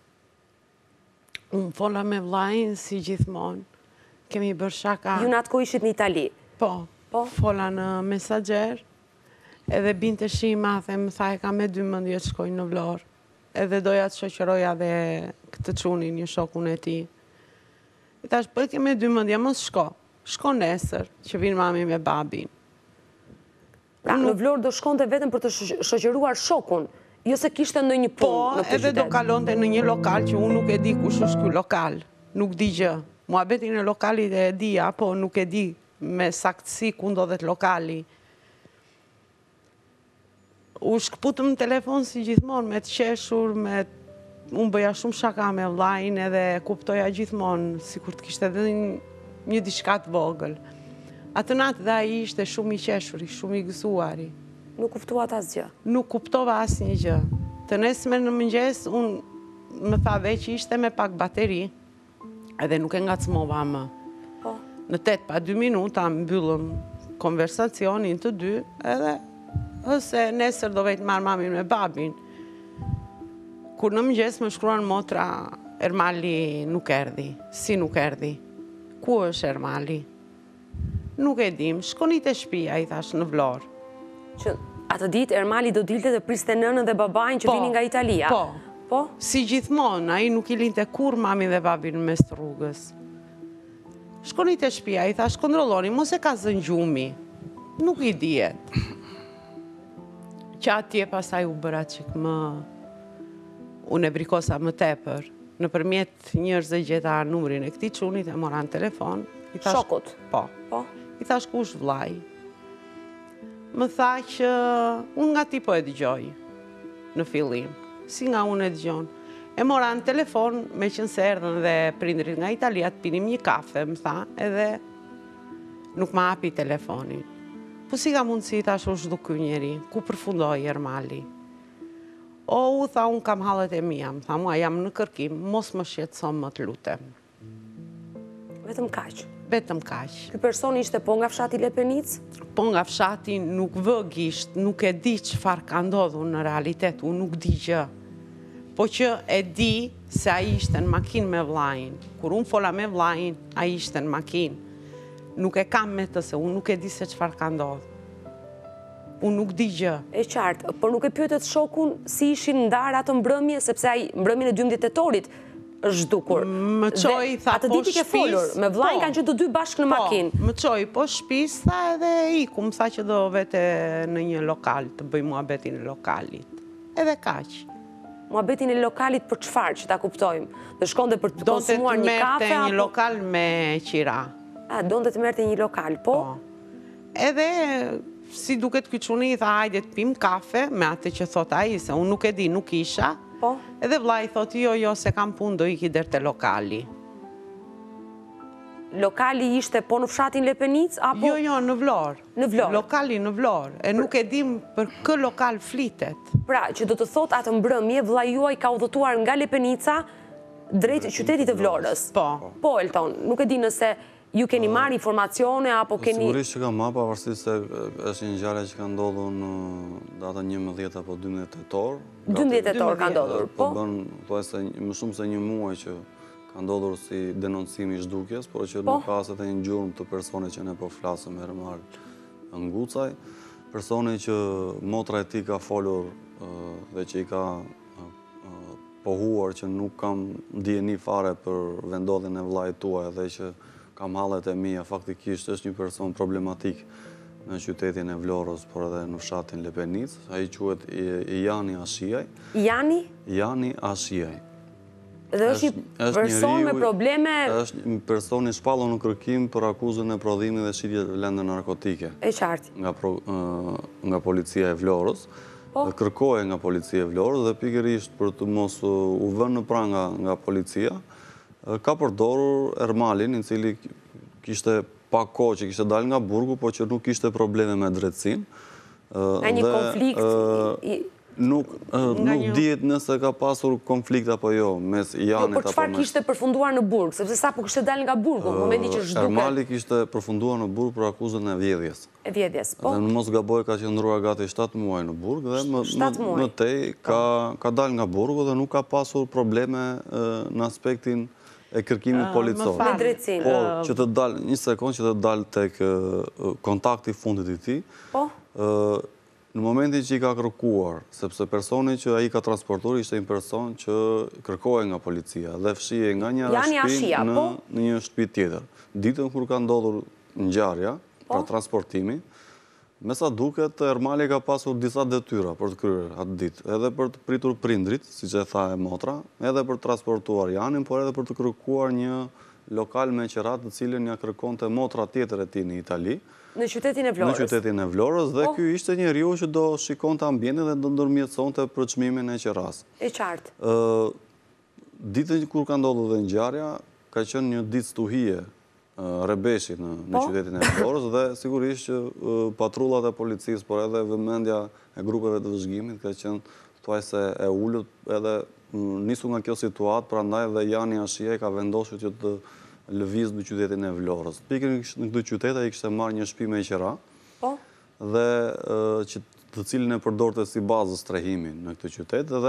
Unë fola me vllajin si gjithmonë. Kemi bërë shaka. Ju në atë kohë ishit në Itali? Po, po? Fola në Mesagjer, edhe binte shi i mathe, më tha e ka me dy mendje të shkoj në Vlorë. Edhe doja të shoqëroja dhe këtë çunin, një shokun e tij. I thash, po e ke me dy mendje, mos shko. Shko nesër, që vinë mami me babin. Pra, në Vlorë do shkonte vetëm për të shoqëruar shokun, jo se kishte ndonjë punë në këtë qytet. Po, edhe do kalonte në një lokal që unë nuk e di kush është ky lokal. Nuk di gjë. Muhabetin e lokalit e dija, po nuk e di me saktësi ku ndodhet lokali. U shkputëm në telefon si gjithmonë, me të qeshur, me unë bëja shumë shaka me vllajin edhe kuptoja gjithmonë, sikur të kishte edhe një diçka të vogël. Atë natë dhe ai ishte shumë i qeshuri, shumë i gëzuari. Nuk kuptuat asgjë? Nuk kuptova asnjë gjë. Të nesme në mëngjes, unë më tha dhe që ishte me pak bateri, edhe nuk e ngacmova më. Po. Në tetë pa dy minuta mbyllëm konversacionin të dy, edhe ose nesër do vejtë marrë mamin me babin. Kur në mëngjes më shkruan motra, Ermali nuk erdhi. Si nuk erdhi? Ku është Ermali? Nuk e dim, shkoni te shtëpia, i thash, në Vlorë. Që atë ditë Ermali do dilte dhe priste nënën dhe babain që vinin nga Italia? Po, po. Si gjithmonë, ai nuk i linte kur mamin dhe babin mes rrugës. Shkoni te shtëpia, i thash, kontrolloni, mos e ka zënë gjumi. Nuk i dihet. Që atje pastaj u bëra çik më unë e brikosa më tepër. Nëpërmjet njerëzve gjeta numrin e këtij çunit, e mora në telefon. I thash, shokut? Po. Po. I thash kush vllai. Më tha që unë nga ti po e dëgjoj në fillim. Si nga unë e dëgjon. E mora në telefon, me qënë se erdhën dhe prindrit nga Italia, të pinim një kafe, më tha, edhe nuk ma hapi telefonin. Po si ka mundësi, tash u zhduk ky njeri, ku përfundoi Ermali? O, u tha, unë kam hallet e mia, më tha, mua jam në kërkim, mos më shqetëson më të lutem. Vetëm kaq? Vetëm kaq. Ky person ishte po nga fshati Lepenic? Po nga fshati nuk vë gisht, nuk e di çfarë ka ndodhur në realitet, unë nuk di gjë. Po që e di se ai ishte në makinë me vllajin. Kur unë fola me vllajin, ai ishte në makinë. Nuk e kam me të se unë nuk e di se çfarë ka ndodhur. Unë nuk di gjë. E qartë, por nuk e pyetet shokun si ishin ndarë atë mbrëmje, sepse ai mbrëmjen e dymbëdhjetë tetorit është zhdukur. Më qoj, tha, atë po ditë ke shpis, folur, me vllajën po. kanë qenë të dy bashkë në makinë. Po, më qoj, po shpis, tha edhe iku, më tha që do vete në një lokal, të bëj muhabetin e lokalit. Edhe kaq. Muhabetin e lokalit për çfarë, që ta kuptojmë? Dhe shkonte për të konsumuar një kafe? Do të të një lokal me qira. A, do të të merte një lokal, po? Edhe, si duket ky çuni, tha, hajde të pim kafe, me atë që thot ai, se unë nuk e di, nuk isha. Po? Edhe vllai thot, jo, jo, se kam punë, do iki deri te lokali. Lokali ishte po në fshatin Lepenic, apo? Jo, jo, në Vlorë. Në Vlorë. Lokali në Vlorë. E nuk e dim për kë lokal flitet. Pra, që do të thot atë mbrëmje, vllai juaj ka udhëtuar nga Lepenica drejt qytetit të Vlorës. Po. Po, Elton, nuk e di nëse ju keni marrë informacione, apo keni... Sigurisht që ka ma, pavarësisht se është një ngjarje që ka ndodhur në datën njëmbëdhjetë apo dymbëdhjetë tetor. dymbëdhjetë tetor ka ndodhur, po? Po bën, thuajse, më shumë se një muaj që ka ndodhur si denoncimi i zhdukjes, por që nuk ka asë një gjurmë të personit që ne po flasëm herë marrë në Gucaj. Personi që motra e tij ka folur dhe që i ka pohuar që nuk kam dijeni fare për vendodhjen e vllajit tuaj dhe që kam hallet e mia, faktikisht është një person problematik në qytetin e Vlorës, por edhe në fshatin Lepenic. Ai quhet Jani Ashiaj. Jani? Jani Ashiaj. Dhe është një person me probleme... është një person i shpallur në kërkim për akuzën e prodhimit dhe shitjes lëndë narkotike. E qartë. Nga policia e Vlorës. Kërkohej nga policia e Vlorës dhe pikërisht për të mos u vënë në pranë nga policia, ka përdorur Ermalin, i cili kishte pak kohë që kishte dalë nga burgu, por që nuk kishte probleme me drejtsinë. Nga një konflikt... Nuk dihet nëse ka pasur konflikt apo jo, mes Janit apo mes... Por çfarë kishte përfunduar në burg? Sepse sa po kishte dalë nga burgu, në momentin që zhduket... Ermali kishte përfunduar në burg për akuzën e vjedhjes. E vjedhjes, po? Dhe në mos gaboj ka qëndruar gati shtatë muaj në burg dhe më tej ka dalë nga burgu dhe nuk ka pasur probleme në aspektin e kërkimit policor. Me drejtsinë. Po, që të dalë, një sekund që të dalë tek kontakti fundit i tij. Po? Në momentin që i ka kërkuar, sepse personi që ai ka transportuar ishte një person që kërkohej nga policia dhe fshihej nga njëra shtëpi në një shtëpi tjetër. Ditën kur ka ndodhur ngjarja, pra transportimi, me sa duket Ermali ka pasur disa detyra për të kryer atë ditë, edhe për të pritur prindrit, siç e tha e motra, edhe për të transportuar Janin, por edhe për të kërkuar një lokal me qerat të cilën ja kërkonte motra tjetër e tij në Itali. Në qytetin e Vlorës. Në qytetin e Vlorës dhe ky ishte njeriu që do shikonte ambientin dhe do ndërmjetësonte për çmimin e qeras. E qartë. Ditën kur ka ndodhur dhe ngjarja, ka qenë një ditë stuhie rrebeshi në qytetin e Vlorës dhe sigurisht që patrullat e policisë, por edhe vëmendja e grupeve të vëzhgimit ka qenë thuajse e ulët, edhe nisu nga kjo situatë, prandaj dhe Jani Ashiaj ka vendosur që të lëviz në qytetin e Vlorës. Pikërisht në këtë qytet ai kishte marrë një shtëpi me qera. Po. Dhe që të cilën e përdorte si bazë strehimin në këtë qytet dhe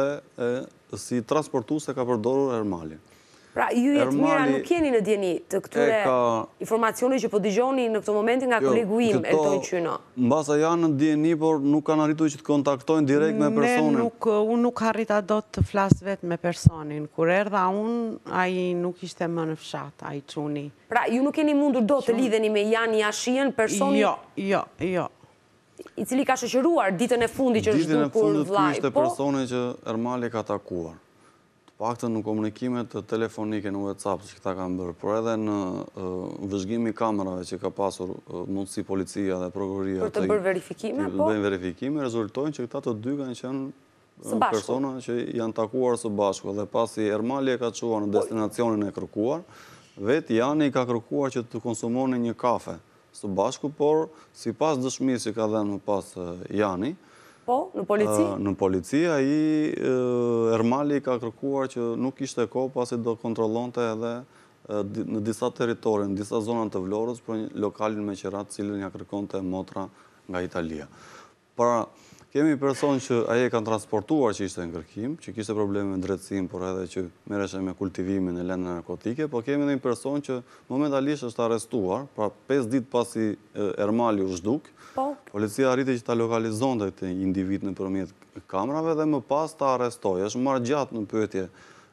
si transportuese ka përdorur Ermalin. Pra, ju jetë mira nuk jeni në djeni të këtyre informacione që po dëgjoni në këtë moment nga kolegu im, Elton Qyno. Mbasa janë në djeni, por nuk kanë arritur që të kontaktojnë direkt me personin. Unë nuk arrita do të flas vetë me personin. Kur erdha unë, ai nuk ishte më në fshat, ai çuni. Pra, ju nuk keni mundur do të lidheni me Jani Ashijen, personin... Jo, jo, jo. I cili ka shoqëruar ditën e fundit që është zhdukur vllai, po? Ditën e fundit ishte personi që Ermali ka takuar. Paktën në komunikimet telefonike në WhatsApp që këta kanë bërë, por edhe në vëzhgimi kamerave që ka pasur mundësi policia dhe prokuroria për të bërë verifikime, po? Të bëjnë verifikime, rezultojnë që këta të dy kanë qenë persona që janë takuar së bashku dhe pasi Ermali e ka çuar në destinacionin e kërkuar, vetë Jani ka kërkuar që të konsumonin një kafe së bashku, por sipas dëshmisë që ka dhënë më pas Jani, po, në polici? Në polici, ai Ermali ka kërkuar që nuk ishte kohë pasi do kontrollonte edhe në disa territorë, në disa zona të Vlorës për një lokalin me qerat cilën ja kërkonte motra nga Italia. Pra, kemi person që ai e kanë transportuar që ishte në kërkim, që kishte probleme me drejtësinë, por edhe që merreshe me kultivimin e lëndë narkotike, por kemi edhe një person që momentalisht është arrestuar, pra pesë ditë pasi Ermali u zhduk. Policia arriti që ta lokalizonte këtë individ nëpërmjet kamerave dhe më pas ta arrestoi. Është marrë gjatë në pyetje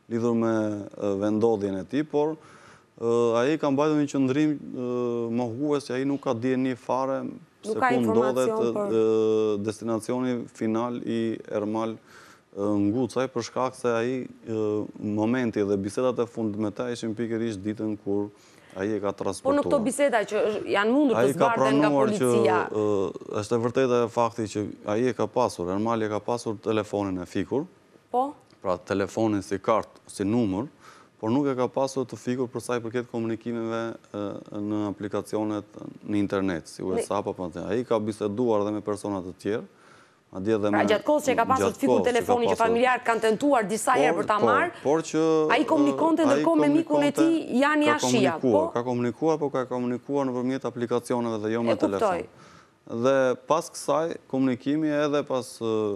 lidhur me vendodhjen e tij, por ai ka mbajtur një qëndrim mohues që ai nuk ka dieni fare se ku ndodhet destinacioni final i Ermal Ngucaj, për shkak se ai momenti dhe bisedat e fundit me ta ishin pikërisht ditën kur ai e ka transportuar. Po në këto biseda që janë mundur të zbardhen nga policia. Është e vërtetë fakti që ai e ka pasur, Ermali e ka pasur telefonin e fikur. Po? Pra telefonin si kartë, si numër, por nuk e ka pasur të fikur për sa i përket komunikimeve në aplikacionet në internet, si WhatsApp apo atë. Ai ka biseduar dhe me persona të tjerë. Pra gjatë kohës që e ka pasur të fikur telefoni që familjarët kanë tentuar disa herë për ta marrë, ai komunikonte ndërkohë me mikun e tij Jani Ashia. Ka komunikuar, po ka komunikuar nëpërmjet aplikacioneve dhe jo me telefon. Dhe pas kësaj komunikimi edhe pas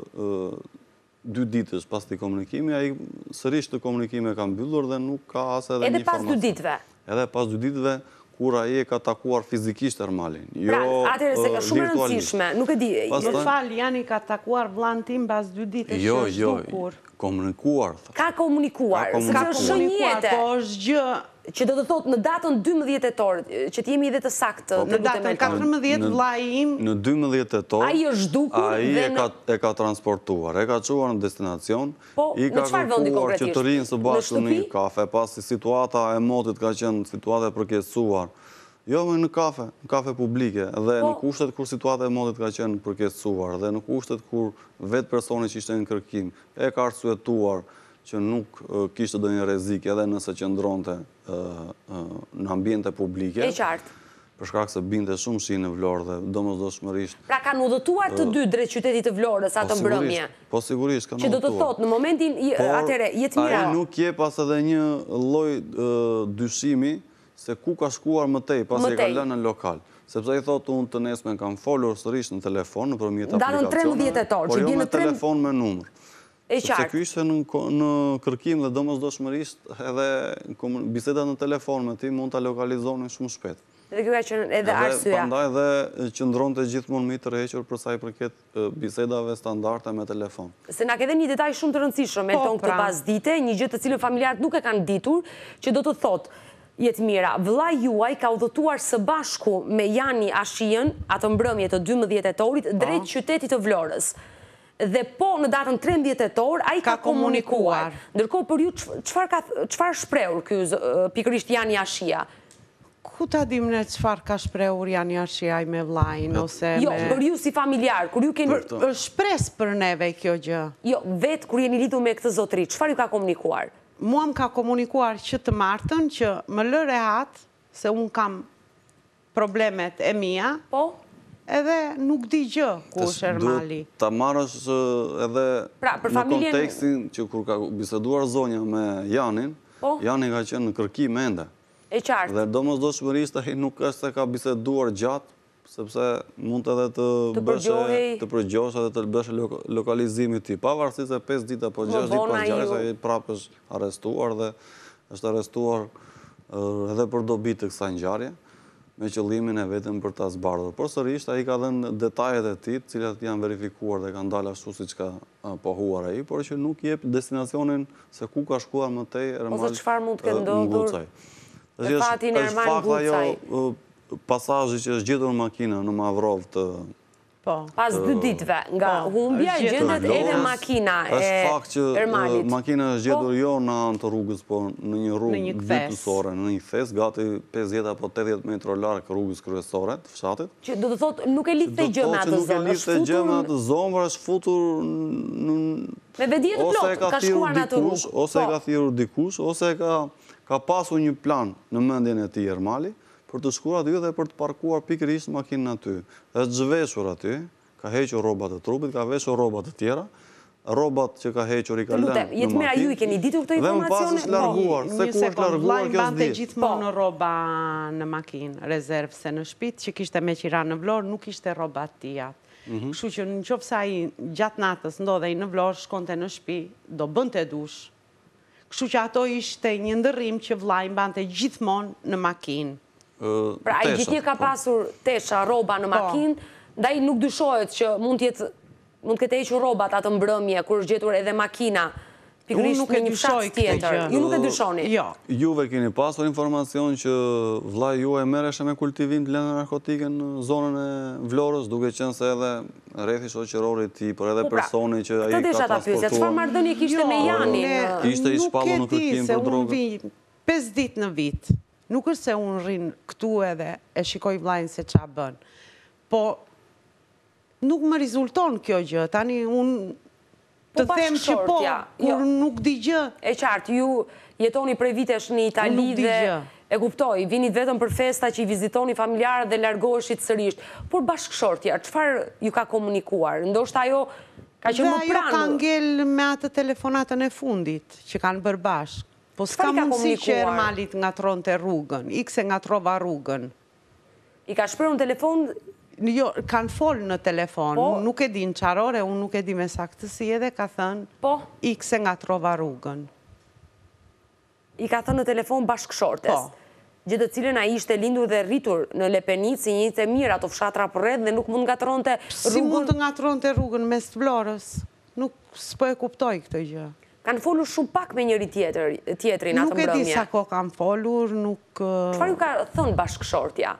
dy ditësh pas të komunikimi, ai sërish të komunikime ka mbyllur dhe nuk ka as edhe një informacion. Edhe pas dy ditëve? Edhe pas dy ditëve, kur ai e ka takuar fizikisht Ermalin. Pra, atëherë se ka shumë e rëndësishme, nuk e di. Më fal, Jani ka takuar vllain tim pas dy ditësh. Jo, jo, komunikuar. Ka komunikuar, se ka shënjete. Po është gjë që do të thotë në datën dymbëdhjetë tetor, që të jemi edhe të saktë. Në datën katërmbëdhjetë vllai im. Në dymbëdhjetë tetor, ai është zhdukur dhe ai e ka transportuar, e ka çuar në destinacion, i ka vendi kërkuar që të rinë së bashku në një kafe, pasi situata e motit ka qenë situata e përkeqësuar. Jo më në kafe, në kafe publike, dhe në kushtet kur situata e motit ka qenë përkeqësuar, dhe në kushtet kur vetë personi që ishte në kërkim e ka arsyetuar që nuk kishte ndonjë rrezik edhe nëse qëndronte në ambiente publike. E qartë. Për shkak se binte shumë shi në Vlorë dhe domosdoshmërisht. Pra kanë udhëtuar të dy drejt qytetit të Vlorës atë mbrëmje. Po sigurisht kanë udhëtuar. Që do të thotë në momentin atëre Jetmira. Ai nuk jep as edhe një lloj dyshimi se ku ka shkuar më tej pasi e ka lënë në lokal. Sepse ai thotë unë të nesme kam folur sërish në telefon nëpërmjet aplikacionit. Dalën trembëdhjetë tetor, që bie në telefon me numër. Sepse ky ishte në kërkim dhe domosdoshmërisht edhe biseda në telefon me ti mund ta lokalizonin shumë shpejt. Dhe kjo ka qenë edhe arsyeja. Prandaj dhe qëndronte gjithmonë më i tërhequr për sa i përket bisedave standarde me telefon. Se na ka dhënë një detaj shumë të rëndësishëm me ton këtë pasdite, një gjë të cilën familjarët nuk e kanë ditur, që do të thotë Jetmira, vllai juaj ka udhëtuar së bashku me Jani Ashiën atë mbrëmje të dymbëdhjetë tetorit drejt qytetit të Vlorës. Dhe po në datën trembëdhjetë tetor, ai ka komunikuar. Ndërkohë për ju, çfarë shprehur ky pikërisht Jani Ashia? Ku ta dim ne çfarë ka shprehur Jani Ashia me vllain ose me... Jo, për ju si familjar, kur ju keni... Është shpresë për neve kjo gjë. Jo, vetë kur jeni lidhur me këtë zotëri, çfarë ju ka komunikuar? Mua më ka komunikuar që të martën që më lë rehat se unë kam problemet e mia. Po? Edhe nuk di gjë ku është Ermali. Ta marrësh edhe në kontekstin që kur ka biseduar zonja me Janin, Jani ka qenë në kërkim ende. E qartë. Dhe domosdoshmërisht ai nuk është se ka biseduar gjatë, sepse mund edhe të përgjohësh edhe të bësh lokalizimi ti. Pavarësisht se pesë ditë apo gjashtë ditë pas ngjarjes ai prapë është arrestuar dhe është arrestuar edhe për dobi të kësaj ngjarje, me qëllimin e vetëm për ta zbardhur. Por sërish ai ka dhënë detajet e tij, të cilat janë verifikuar dhe kanë dalë ashtu siç ka pohuar ai, por që nuk jep destinacionin se ku ka shkuar më tej Ermal. Ose çfarë mund të ketë ndodhur? Në fatin Ermal Ngucaj. Pasazhi që është gjetur makina në Mavrov të... Pas dy ditëve nga humbja, gjendet edhe makina e Ermalit. Është fakt që makina është gjetur jo në anë të rrugës, po në një rrugë dytësore, në një thes, gati pesëdhjetë apo tetëdhjetë metra larg rrugës kryesore të fshatit. Që do të thotë nuk e lidhte gjë me atë zonë. Nuk e lidhte gjë me atë zonë, është futur me vedije të plotë, ka shkuar në atë rrugë. Ose e ka thirrur dikush, ose ka pasur një plan në mendjen e tij Ermali për të shkuar aty dhe për të parkuar pikërisht makinën aty. Është zhveshur aty, ka hequr rrobat e trupit, ka veshur rroba të tjera, rrobat që ka hequr i ka lënë në makinë. Jetmira, ju i keni ditur këtë informacione? Dhe më pas është larguar, se ku është larguar kjo s'di. Gjithmonë në rroba në makinë, rezervë se në shtëpi që kishte me qira në Vlorë, nuk ishte rroba të tija. Kështu që nëse ai gjatë natës ndodhej në Vlorë, shkonte në shtëpi, do bënte dush. Kështu që ato ishte një ndërrim që vllai mbante gjithmonë në makinë. Pra, ai gjithnjë ka pasur tesha, rroba në makinë, ndaj nuk dyshohet që mund të ketë hequr rrobat atë mbrëmje kur është gjetur edhe makina pikërisht në një fshat tjetër. Ju nuk e dyshoni? Jo. Juve keni pasur informacion që vllai juaj merreshe me kultivim të lëndë narkotike në zonën e Vlorës, duke qenë se edhe rrethi shoqëror i tij, por edhe personi që ai ka transportuar. Çfarë marrëdhënie kishte me Janin? Kishte i shpallur në kërkim për drogë. pesë ditë në vit. Nuk është se unë rrin këtu edhe e shikoj vllajin se ç'a bën. Po nuk më rezulton kjo gjë. Tani unë të them që po, kur nuk di gjë. E qartë, ju jetoni prej vitesh në Itali dhe e kuptoj, vinit vetëm për festa që i vizitoni familjarët dhe largoheshit sërish. Por bashkëshortja, çfarë ju ka komunikuar? Ndoshta ajo ka qenë më pranë. Dhe ajo ka ngel me atë telefonatën e fundit që kanë bërë bashkë. Po s'ka mundësi që Ermalit ngatronte rrugën, ikse ngatrova rrugën. I ka shprehur në telefon? Jo, kanë folë në telefon, nuk e di në qarore, unë nuk e di me saktësi edhe ka thënë, ikse ngatrova rrugën. I ka thënë në telefon bashkëshortes, gjithë të cilën a ishte lindur dhe rritur në Lepenic, si një të mirë ato fshatra përred dhe nuk mund ngatronte rrugën. Si mund të ngatronte rrugën mes të Vlorës? Nuk s'po e kuptoj këtë gjë. Kanë folur shumë pak me njëri tjetrin atë mbrëmje. Nuk e di sa ko kanë folur, nuk... Çfarë ju ka thënë bashkëshortja?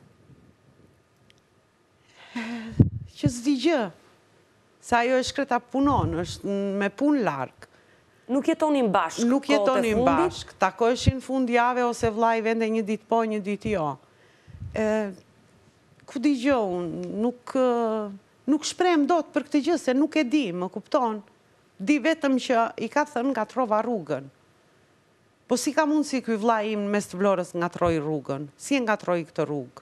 Që s'di gjë. Sa ajo është kreta punon, është me pun largë. Nuk jetonin bashkë? Nuk jetonin bashkë. Takoheshin fundjave ose vllai vende një ditë po, një ditë jo. Ku di gjë unë? Nuk shprem dot për këtë gjë, se nuk e di, më kupton. Di vetëm që i ka thënë ngatrova rrugën. Po si ka mundësi ky vllai im mes të Vlorës ngatroi rrugën? Si e ngatroi këtë rrugë?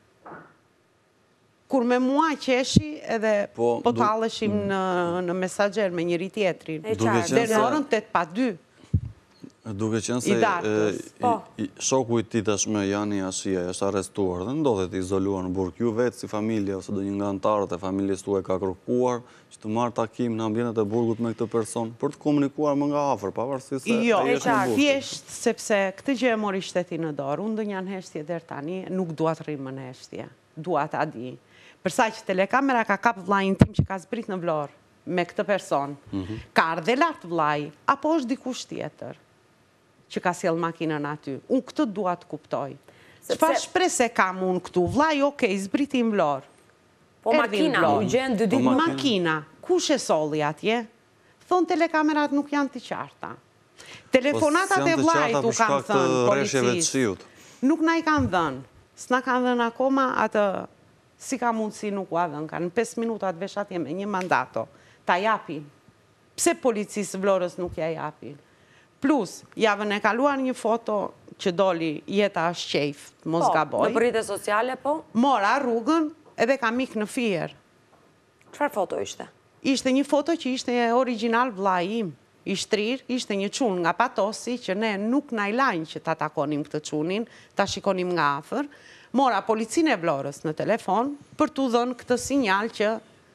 Kur me mua qeshi edhe po talleshim në mesazher me njëri tjetrin. Dhe në orën tetë pa dy. Duke qenë se shoku i tij tashmë Jani Ashia është arrestuar dhe ndodhet izoluar në Burg. Ju vetë si familje ose do një nga anëtarët e familjes tuaj ka kërkuar që të marrë takim në ambientet e burgut me këtë person për të komunikuar më nga afër, pavarësisht se jo, ai është në burg. Thjesht sepse këtë gjë e mori shtetin në dorë. Unë do një anëheshtje deri tani nuk dua të rrim më në heshtje. Dua ta di. Përsa që telekamera ka kap vllajin tim që ka zbrit në Vlorë me këtë person. Ka ardhe lart vllai apo është dikush tjetër që ka sjell makinën aty. Unë këtë dua të kuptoj. Çfarë shpresë kam unë këtu? Vllai, okej, zbriti në Vlorë. Po makina, u gjen dy ditë. Makina, kush e solli atje? Thon telekamerat nuk janë të qarta. Telefonatat e vllajt u kanë thënë policisë. Nuk na i kanë dhënë. S'na kanë dhënë akoma atë, si ka mundësi nuk u dhënë, kanë pesë minuta të vesh atje me një mandato. Ta japin. Pse policisë Vlorës nuk ja japin? Plus, javën e kaluar një foto që doli jeta është qejf, mos gaboj. Në rrjetet sociale, po? Mora rrugën edhe kam ikë në Fier. Çfarë foto ishte? Ishte një foto që ishte original vllai im. I shtrir, ishte një çun nga Patosi që ne nuk na i lajnë që ta takonim këtë çunin, ta shikonim nga afër. Mora policinë e Vlorës në telefon për t'u dhënë këtë sinjal që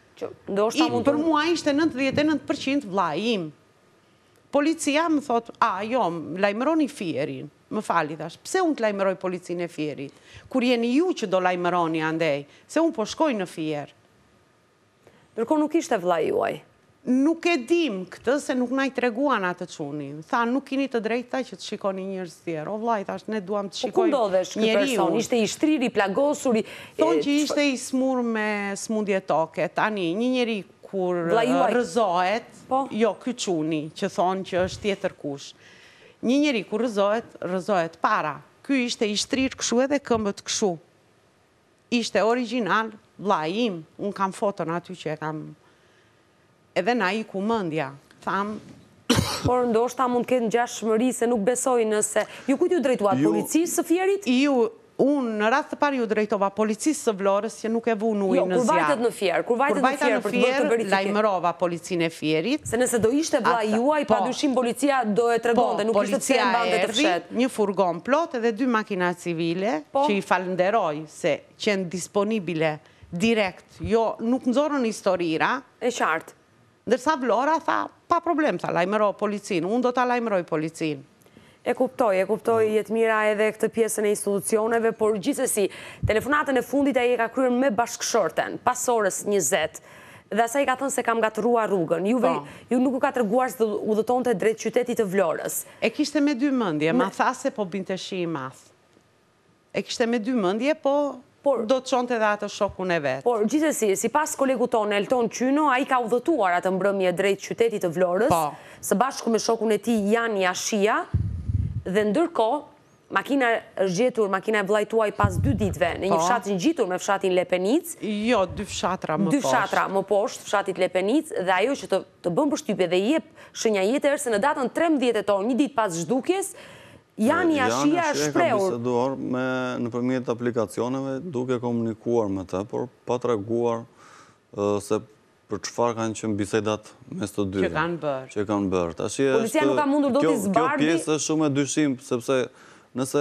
për mua ishte nëntëdhjetë e nëntë përqind vllai im. Policia më thot, a, jo, lajmëroni Fierin. Më fali, thash, pse unë të lajmëroj policinë e Fierit? Kur jeni ju që do lajmëroni andej, se unë po shkoj në Fier. Ndërkohë nuk ishte vllai juaj? Nuk e dim këtë, se nuk na i treguan atë çunin. Tha, nuk keni të drejta që të shikoni njerëz tjerë. O vllai, thash, ne duam të shikojmë njeriu. Po ku ndodhesh ky person? Ishte i shtrir, i plagosur, i... Thonë që ishte i smur me smundje toke. Tani, një njeri kur rëzohet, jo, ky çuni, që thonë që është tjetër kush. Një njeri kur rëzohet, rëzohet para. Ky ishte i shtrir këshu edhe këmbët këshu. Ishte original, vllai im, unë kam foton aty që e kam... Edhe na i ku mëndja, tham... Por ndoshta mund të ketë ngjashmëri se nuk besoj nëse... Ju kujt ju drejtuat policisë së Fierit? Ju, unë në radhë të parë ju drejtova policisë së Vlorës që nuk e vun ujë në zjarr. Jo, kur vajtet në Fier, kur vajtet në Fier për të bërë të verifikim. Lajmërova policinë e Fierit. Se nëse do ishte vllai juaj, padyshim policia do e tregonte, nuk ishte pse e mbante të fshet. Një furgon plot edhe dy makina civile që i falenderoj se qenë disponibile direkt, jo, nuk nxorën historira. E qartë. Ndërsa Vlora tha, pa problem, tha, lajmëro policinë, unë do ta lajmëroj policinë. E kuptoj, e kuptoj Jetmira edhe këtë pjesën e institucioneve, por gjithsesi, telefonatën e fundit ai e ka kryer me bashkëshorten, pas orës njëzet. dhe asaj ka thënë se kam gatëruar rrugën. Ju nuk u ka treguar se udhëtonte drejt qytetit të Vlorës. E kishte me dy mendje, ma tha se po binte shi i madh. E kishte me dy mendje, po do të çonte edhe atë shokun e vet. Por gjithsesi, sipas kolegu tonë Elton Qyno, ai ka udhëtuar atë mbrëmje drejt qytetit të Vlorës, së bashku me shokun e tij Jani Ashia, dhe ndërkohë makina është gjetur, makina e vllait tuaj pas dy ditëve në një fshat ngjitur me fshatin Lepenic. Jo, dy fshatra më poshtë. Dy fshatra më poshtë, fshatit Lepenic, dhe ajo që të bën përshtypje dhe i jep shenja jetër se në datën trembëdhjetë tetor, një ditë pas zhdukjes, Jani Ashia është shprehur. Jani Ashia ka biseduar nëpërmjet aplikacioneve duke komunikuar me të, por pa treguar se për çfarë kanë qenë bisedat mes të dyve. Që kanë bërë. Që kanë bërë. Policia nuk ka mundur do t'i zbardhi. Kjo pjesë është shumë e dyshim, sepse nëse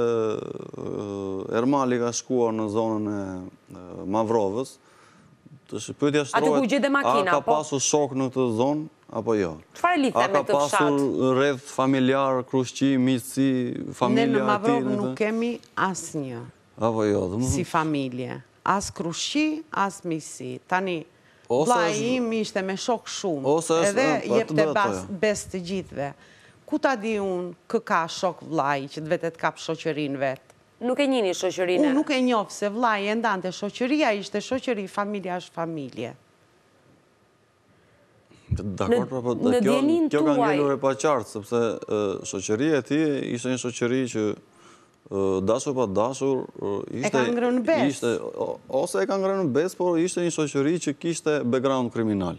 Ermali ka shkuar në zonën e Mavrovës, pyetja shtrohet, a ka pasur shok në këtë zonë, apo jo? Çfarë lidhte me këtë fshat? A ka pasur rreth familjar, krushqi, miqësi, familja e tij? Ne në Mavrovë nuk kemi asnjë. Apo jo? Si familje. As krushqi, as miqësi. Tani, vllai im ishte me shok shumë, edhe jepte bes të gjithëve. Ku ta di unë kë ka shok vllai që të vetet kap shoqërinë vet? Nuk e njihni shoqërinë. Unë nuk e njoh se vllai e ndante shoqëria, ishte shoqëri, familja është familje. Dakor, por kjo ka ngelur e paqartë, sepse shoqëria e tij ishte një shoqëri që dashur pa dashur ishte... E ka ngrënë bes. Ose e ka ngrënë bes, por ishte një shoqëri që kishte background kriminal.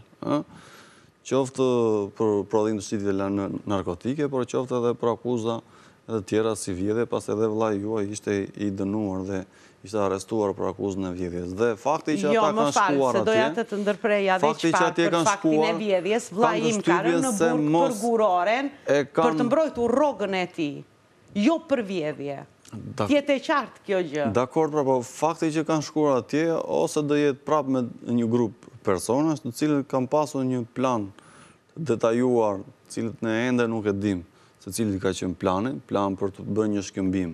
Qoftë për prodhim të shitjeve narkotike, por qoftë edhe për akuza edhe tjera si vjedhje, pas edhe vllai juaj ishte i dënuar dhe ishte arrestuar për akuzën e vjedhjes. Dhe fakti që ata kanë shkuar atje... Jo, më falë, se doja të të ndërpreja dhe çfarë për faktin e vjedhjes, vllai im ka rënë në burg për guroren për të mbrojtur rrogën e tij, jo për vjedhje. Tjetë e qartë kjo gjë. Dakor, pra, po fakti që kanë shkuar atje, ose do jetë prapë me një grup personash të cilët kanë pasur një plan detajuar, cilët ne ende nuk e dim se cili ka qenë plani, plan për të bërë një shkëmbim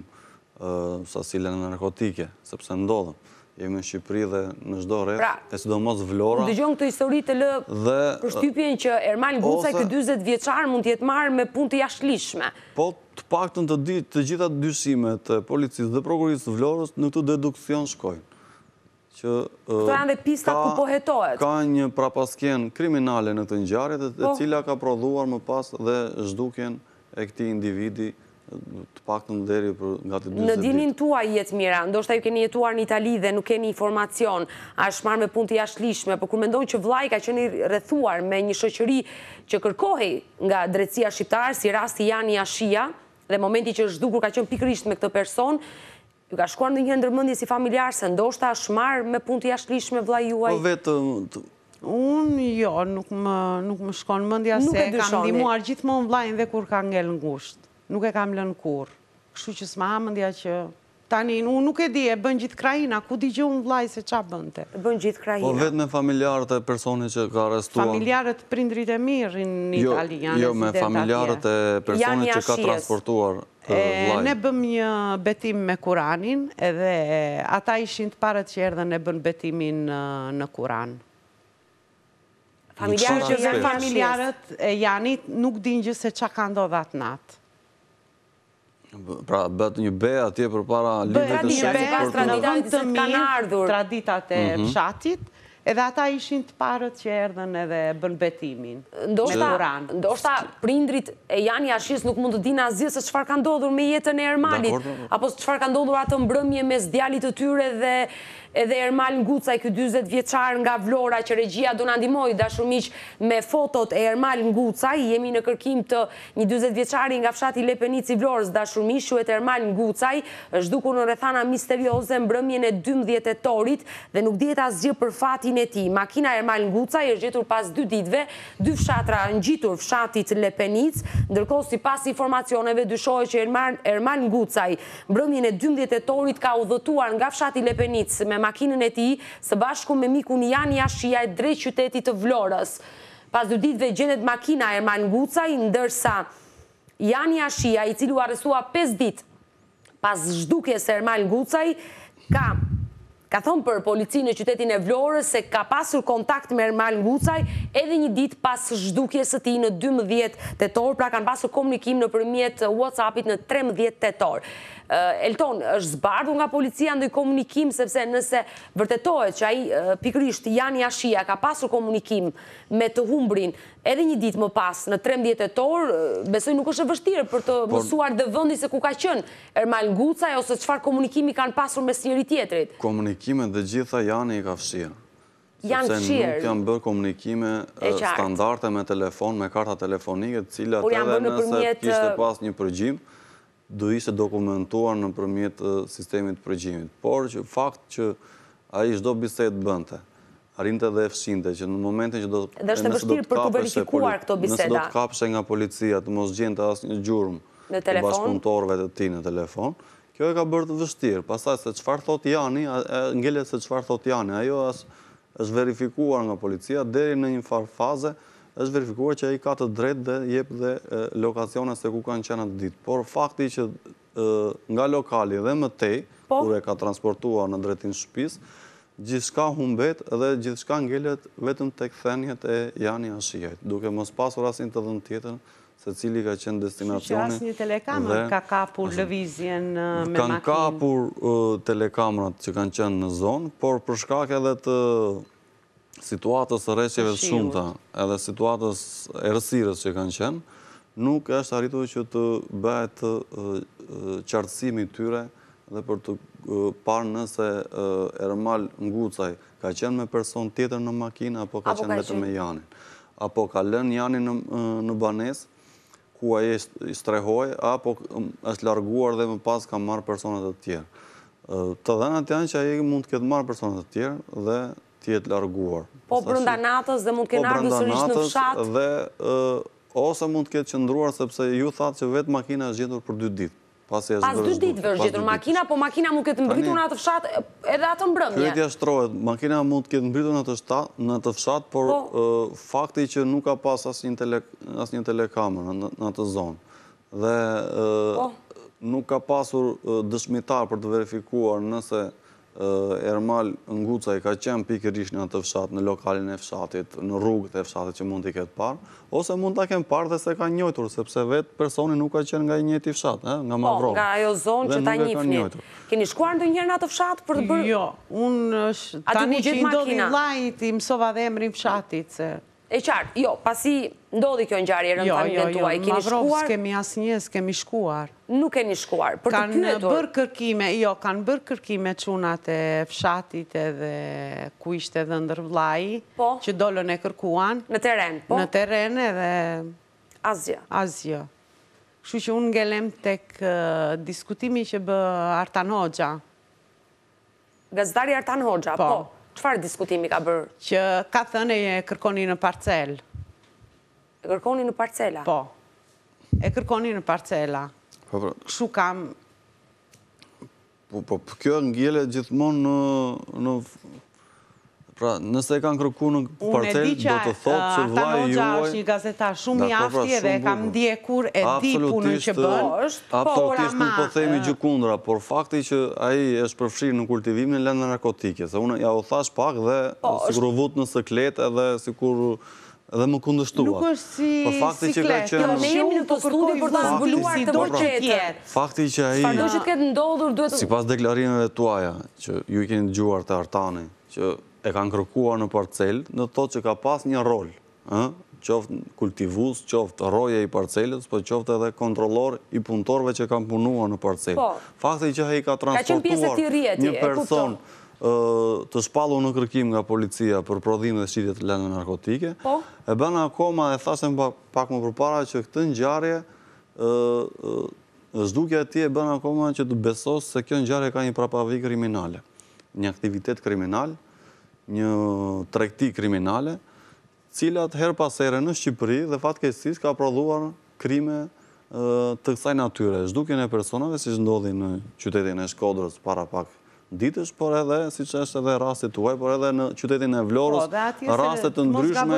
sasile narkotike, sepse ndodhëm. Jemi në Shqipëri dhe në çdo rreth, e sidomos Vlora. Dëgjon këtë histori të lë përshtypjen që Ermal Gucaj, ky dyzet vjeçar, mund të jetë marrë me punë të jashtëligjshme. Po të paktën të gjitha dyshimet e policisë dhe prokurisë të Vlorës në këtë deduksion shkojnë. Këto janë dhe pistat ku po hetohet. Ka një prapaskjen kriminale në këtë ngjarje, e cila ka prodhuar më pas dhe zhdukjen e këtij individi të paktën deri për gati dyzet ditë. Në dinin tuaj jetë mira, ndoshta ju keni jetuar në Itali dhe nuk keni informacion, a është marrë me punë të jashtëligjshme, por kur mendon që vllai ka qenë i rrethuar me një shoqëri që kërkohej nga drejtësia shqiptare, si rasti Jani Ashia, dhe momenti që është zhdukur ka qenë pikërisht me këtë person, ju ka shkuar ndonjëherë ndërmendje si familjar se ndoshta është marrë me punë të jashtëligjshme vllai juaj? Po vetë unë jo, nuk më shkon mendja se kam ndihmuar gjithmonë vllain dhe kur ka ngel ngushtë. Nuk e kam lënë kur. Kështu që s'ma ha mendja që tani unë nuk e di, e bën gjithë krajina, ku digjoj unë vllai se ç'a bënte. E bën gjithë krajina. Po vetëm me familjarët e personit që ka arrestuar. Familjarët prindrit e mirë në Itali janë. Jo, me familjarët e personit që ka transportuar vllai. Ne bëm një betim me Kuranin, edhe ata ishin të parët që erdhën e bën betimin në Kuran. Familjarët e Janit nuk din gjë se ç'a ka ndodhur atë natë. Pra, bët një be atje për para lidhët të shetë për të mirë, traditat e fshatit, edhe ata ishin të parët që erdhen edhe bën betimin. Ndoshta prindrit e Jani Ashis nuk mund të dinë asgjë se çfarë ka ndodhur me jetën e Ermalit, apo çfarë ka ndodhur atë mbrëmje mes djalit të tyre dhe edhe Ermal Ngucaj, ky dyzet vjeçar nga Vlora, që regjia do na ndihmojë dashur miq me fotot e Ermal Ngucaj. Jemi në kërkim të një dyzet vjeçari nga fshati Lepenic i Vlorës, dashur miq, quhet Ermal Ngucaj, është zhdukur në rrethana misterioze mbrëmjen e dymbëdhjetë tetorit dhe nuk dihet asgjë për fatin e tij. Makina e Ermal Ngucaj është gjetur pas dy ditëve, dy fshatra ngjitur fshatit Lepenic, ndërkohë sipas informacioneve dyshohet që Ermal Ermal Ngucaj mbrëmjen e dymbëdhjetë tetorit ka udhëtuar nga fshati Lepenic me makinën e tij së bashku me mikun Jani Ashia drejt qytetit të Vlorës. Pas dy ditëve gjendet makina e Ermal Ngucaj, ndërsa Jani Ashia, i cili u arrestua pesë ditë pas zhdukjes së Ermal Ngucaj, ka ka thënë për policinë në qytetin e Vlorës se ka pasur kontakt me Ermal Ngucaj edhe një ditë pas zhdukjes së tij në dymbëdhjetë tetor, pra kanë pasur komunikim nëpërmjet WhatsAppit në trembëdhjetë tetor. Elton, është zbardhur nga policia ndonjë komunikim, sepse nëse vërtetohet që ai pikërisht Jani Ashia ka pasur komunikim me të humbrin edhe një ditë më pas në trembëdhjetë tetor, besoj nuk është e vështirë për të mësuar dhe vendi se ku ka qenë Ermal Ngucaj ose çfarë komunikimi kanë pasur mes njëri tjetrit. Komunikimet dhe gjitha Jani i ka fshirë. Janë fshirë. Sepse nuk janë bërë komunikime standarde me telefon, me karta telefonike, të cilat edhe nëse kishte pas një përgjim, do ishte dokumentuar në përmjet sistemit përgjimit. Por që fakt që a i shdo biset bënte, arinte dhe fshinte, që në momentin që do të... Dhe është e vështirë për të verifikuar këto biseda. Nëse do të kapshe nga policia të mos gjente asë një gjurëm të bashkëpunëtorëve të ti në telefon, kjo e ka bërë të vështirë. Pastaj se qëfar thot Jani, ngellet se qëfar thot Jani, ajo është verifikuar nga policia, deri në një farë faze, është verifikuar që ai ka të drejtë dhe jep dhe lokacione se ku kanë qenë atë ditë. Por fakti që nga lokali dhe më tej, kur e ka transportuar në drejtim shtëpisë, gjithçka humbet dhe gjithçka ngelet vetëm tek thenjet e Jani Ashiajt, duke mos pasur asnjë të dhënë tjetër se cili ka qenë destinacioni. Që asnjë telekamër ka kapur lëvizjen me makinë. Kanë kapur telekamrat që kanë qenë në zonë, por për shkak edhe të situatës së rreshjeve të shumta edhe situatës errësirës që kanë qenë, nuk është arritur që të bëhet qartësimi tyre dhe për të parë nëse Ermal Ngucaj ka qenë me person tjetër në makinë apo ka qenë vetëm me Janin. Apo ka lënë Janin në banesë ku ai i strehoi apo është larguar dhe më pas ka marrë persona të tjerë. Të dhënat janë që ai mund të ketë marrë persona të tjerë dhe tjetë larguar. Po brënda natës dhe mund të kenë ardhur sërish në fshat? Dhe ose mund të ketë qëndruar sepse ju thatë që vetë makina është gjetur për dy ditë. Pas dy ditëve është gjetur makina, po makina mund të ketë mbritur në atë fshat edhe atë mbrëmje. Pyetja shtrohet, makina mund të ketë mbritur në atë fshat, por fakti që nuk ka pas asnjë telekamer në atë zonë dhe nuk ka pasur dëshmitar për të verifikuar nëse Ermal Ngucaj ka qenë pikërisht në atë fshat, në lokalin e fshatit, në rrugët e fshatit që mund t'i ketë parë, ose mund t'a kenë parë dhe se ka njojtur, sepse vetë personi nuk ka qenë nga i njëjti fshat, nga Mavrovi. Po, nga ajo zonë që ta njifni. Keni shkuar ndonjëherë në atë fshat për të bërë? Jo, unë tani që i ndodhi vllajt, i mësova dhe emrin fshatit, se... E qartë, jo, pasi ndodhi kjo ngjarje rënd familjen tuaj, keni shkuar? Mavrov s'kemi asnjë, s'kemi shkuar. Nuk keni shkuar, për të pyetur? Kanë bërë kërkime, jo, kanë bërë kërkime çunat e fshatit edhe ku ishte edhe ndër vllai, që dolën e kërkuan. Në terren, po? Në terren edhe... Asgjë. Asgjë. Kështu që unë ngelem tek diskutimi që bë Artan Hoxha. Gazetari Artan Hoxha, po? Çfarë diskutimi ka bërë? Që ka thënë e kërkoni në parcel. E kërkoni në parcela? Po. E kërkoni në parcela. Kështu kam... Po, kjo ngele gjithmonë në... Pra, nëse e kanë kërku në parcel, do të thotë që vllai juaj... Artan Hoxha është një gazetar shumë i afti edhe e kam ndjekur e di punën që bën. Absolutisht nuk po themi gjë kundra, por fakti që ai është përfshirë në kultivimin e lëndë narkotike, se unë ja u thash pak dhe sikur u vut në sikletë edhe sikur edhe më kundështua. Nuk është si sikletë, jo, ne jemi në të studi për të zbuluar të vërtetën. Fakti që ai... Çfarëdo që të ketë ndodhur duhet... Sipas deklarimeve tuaja, që ju i keni dëgjuar te Artani, që e kanë kërkuar në parcel, në thotë që ka pas një rol, qoftë kultivus, qoftë roje i parcelës, po qoftë edhe kontrollor i punëtorëve që kanë punuar në parcel. Fakti që ai ka transportuar një person të shpallur në kërkim nga policia për prodhim dhe shitje të lëndë narkotike, e bën akoma, e thasem pak më përpara, që këtë ngjarje zhdukja e tij e bën akoma që të besos se kjo ngjarje ka një prapavi kriminale, një aktivitet kriminal, një tregti kriminale, cilat her pas here në Shqipëri dhe fatkeqësisht ka prodhuar krime të kësaj natyre. Zhdukjen e personave, siç ndodhi në qytetin e Shkodrës para pak ditësh, por edhe, si që është edhe rastet tuaj, por edhe në qytetin e Vlorës, rastet të ndryshme,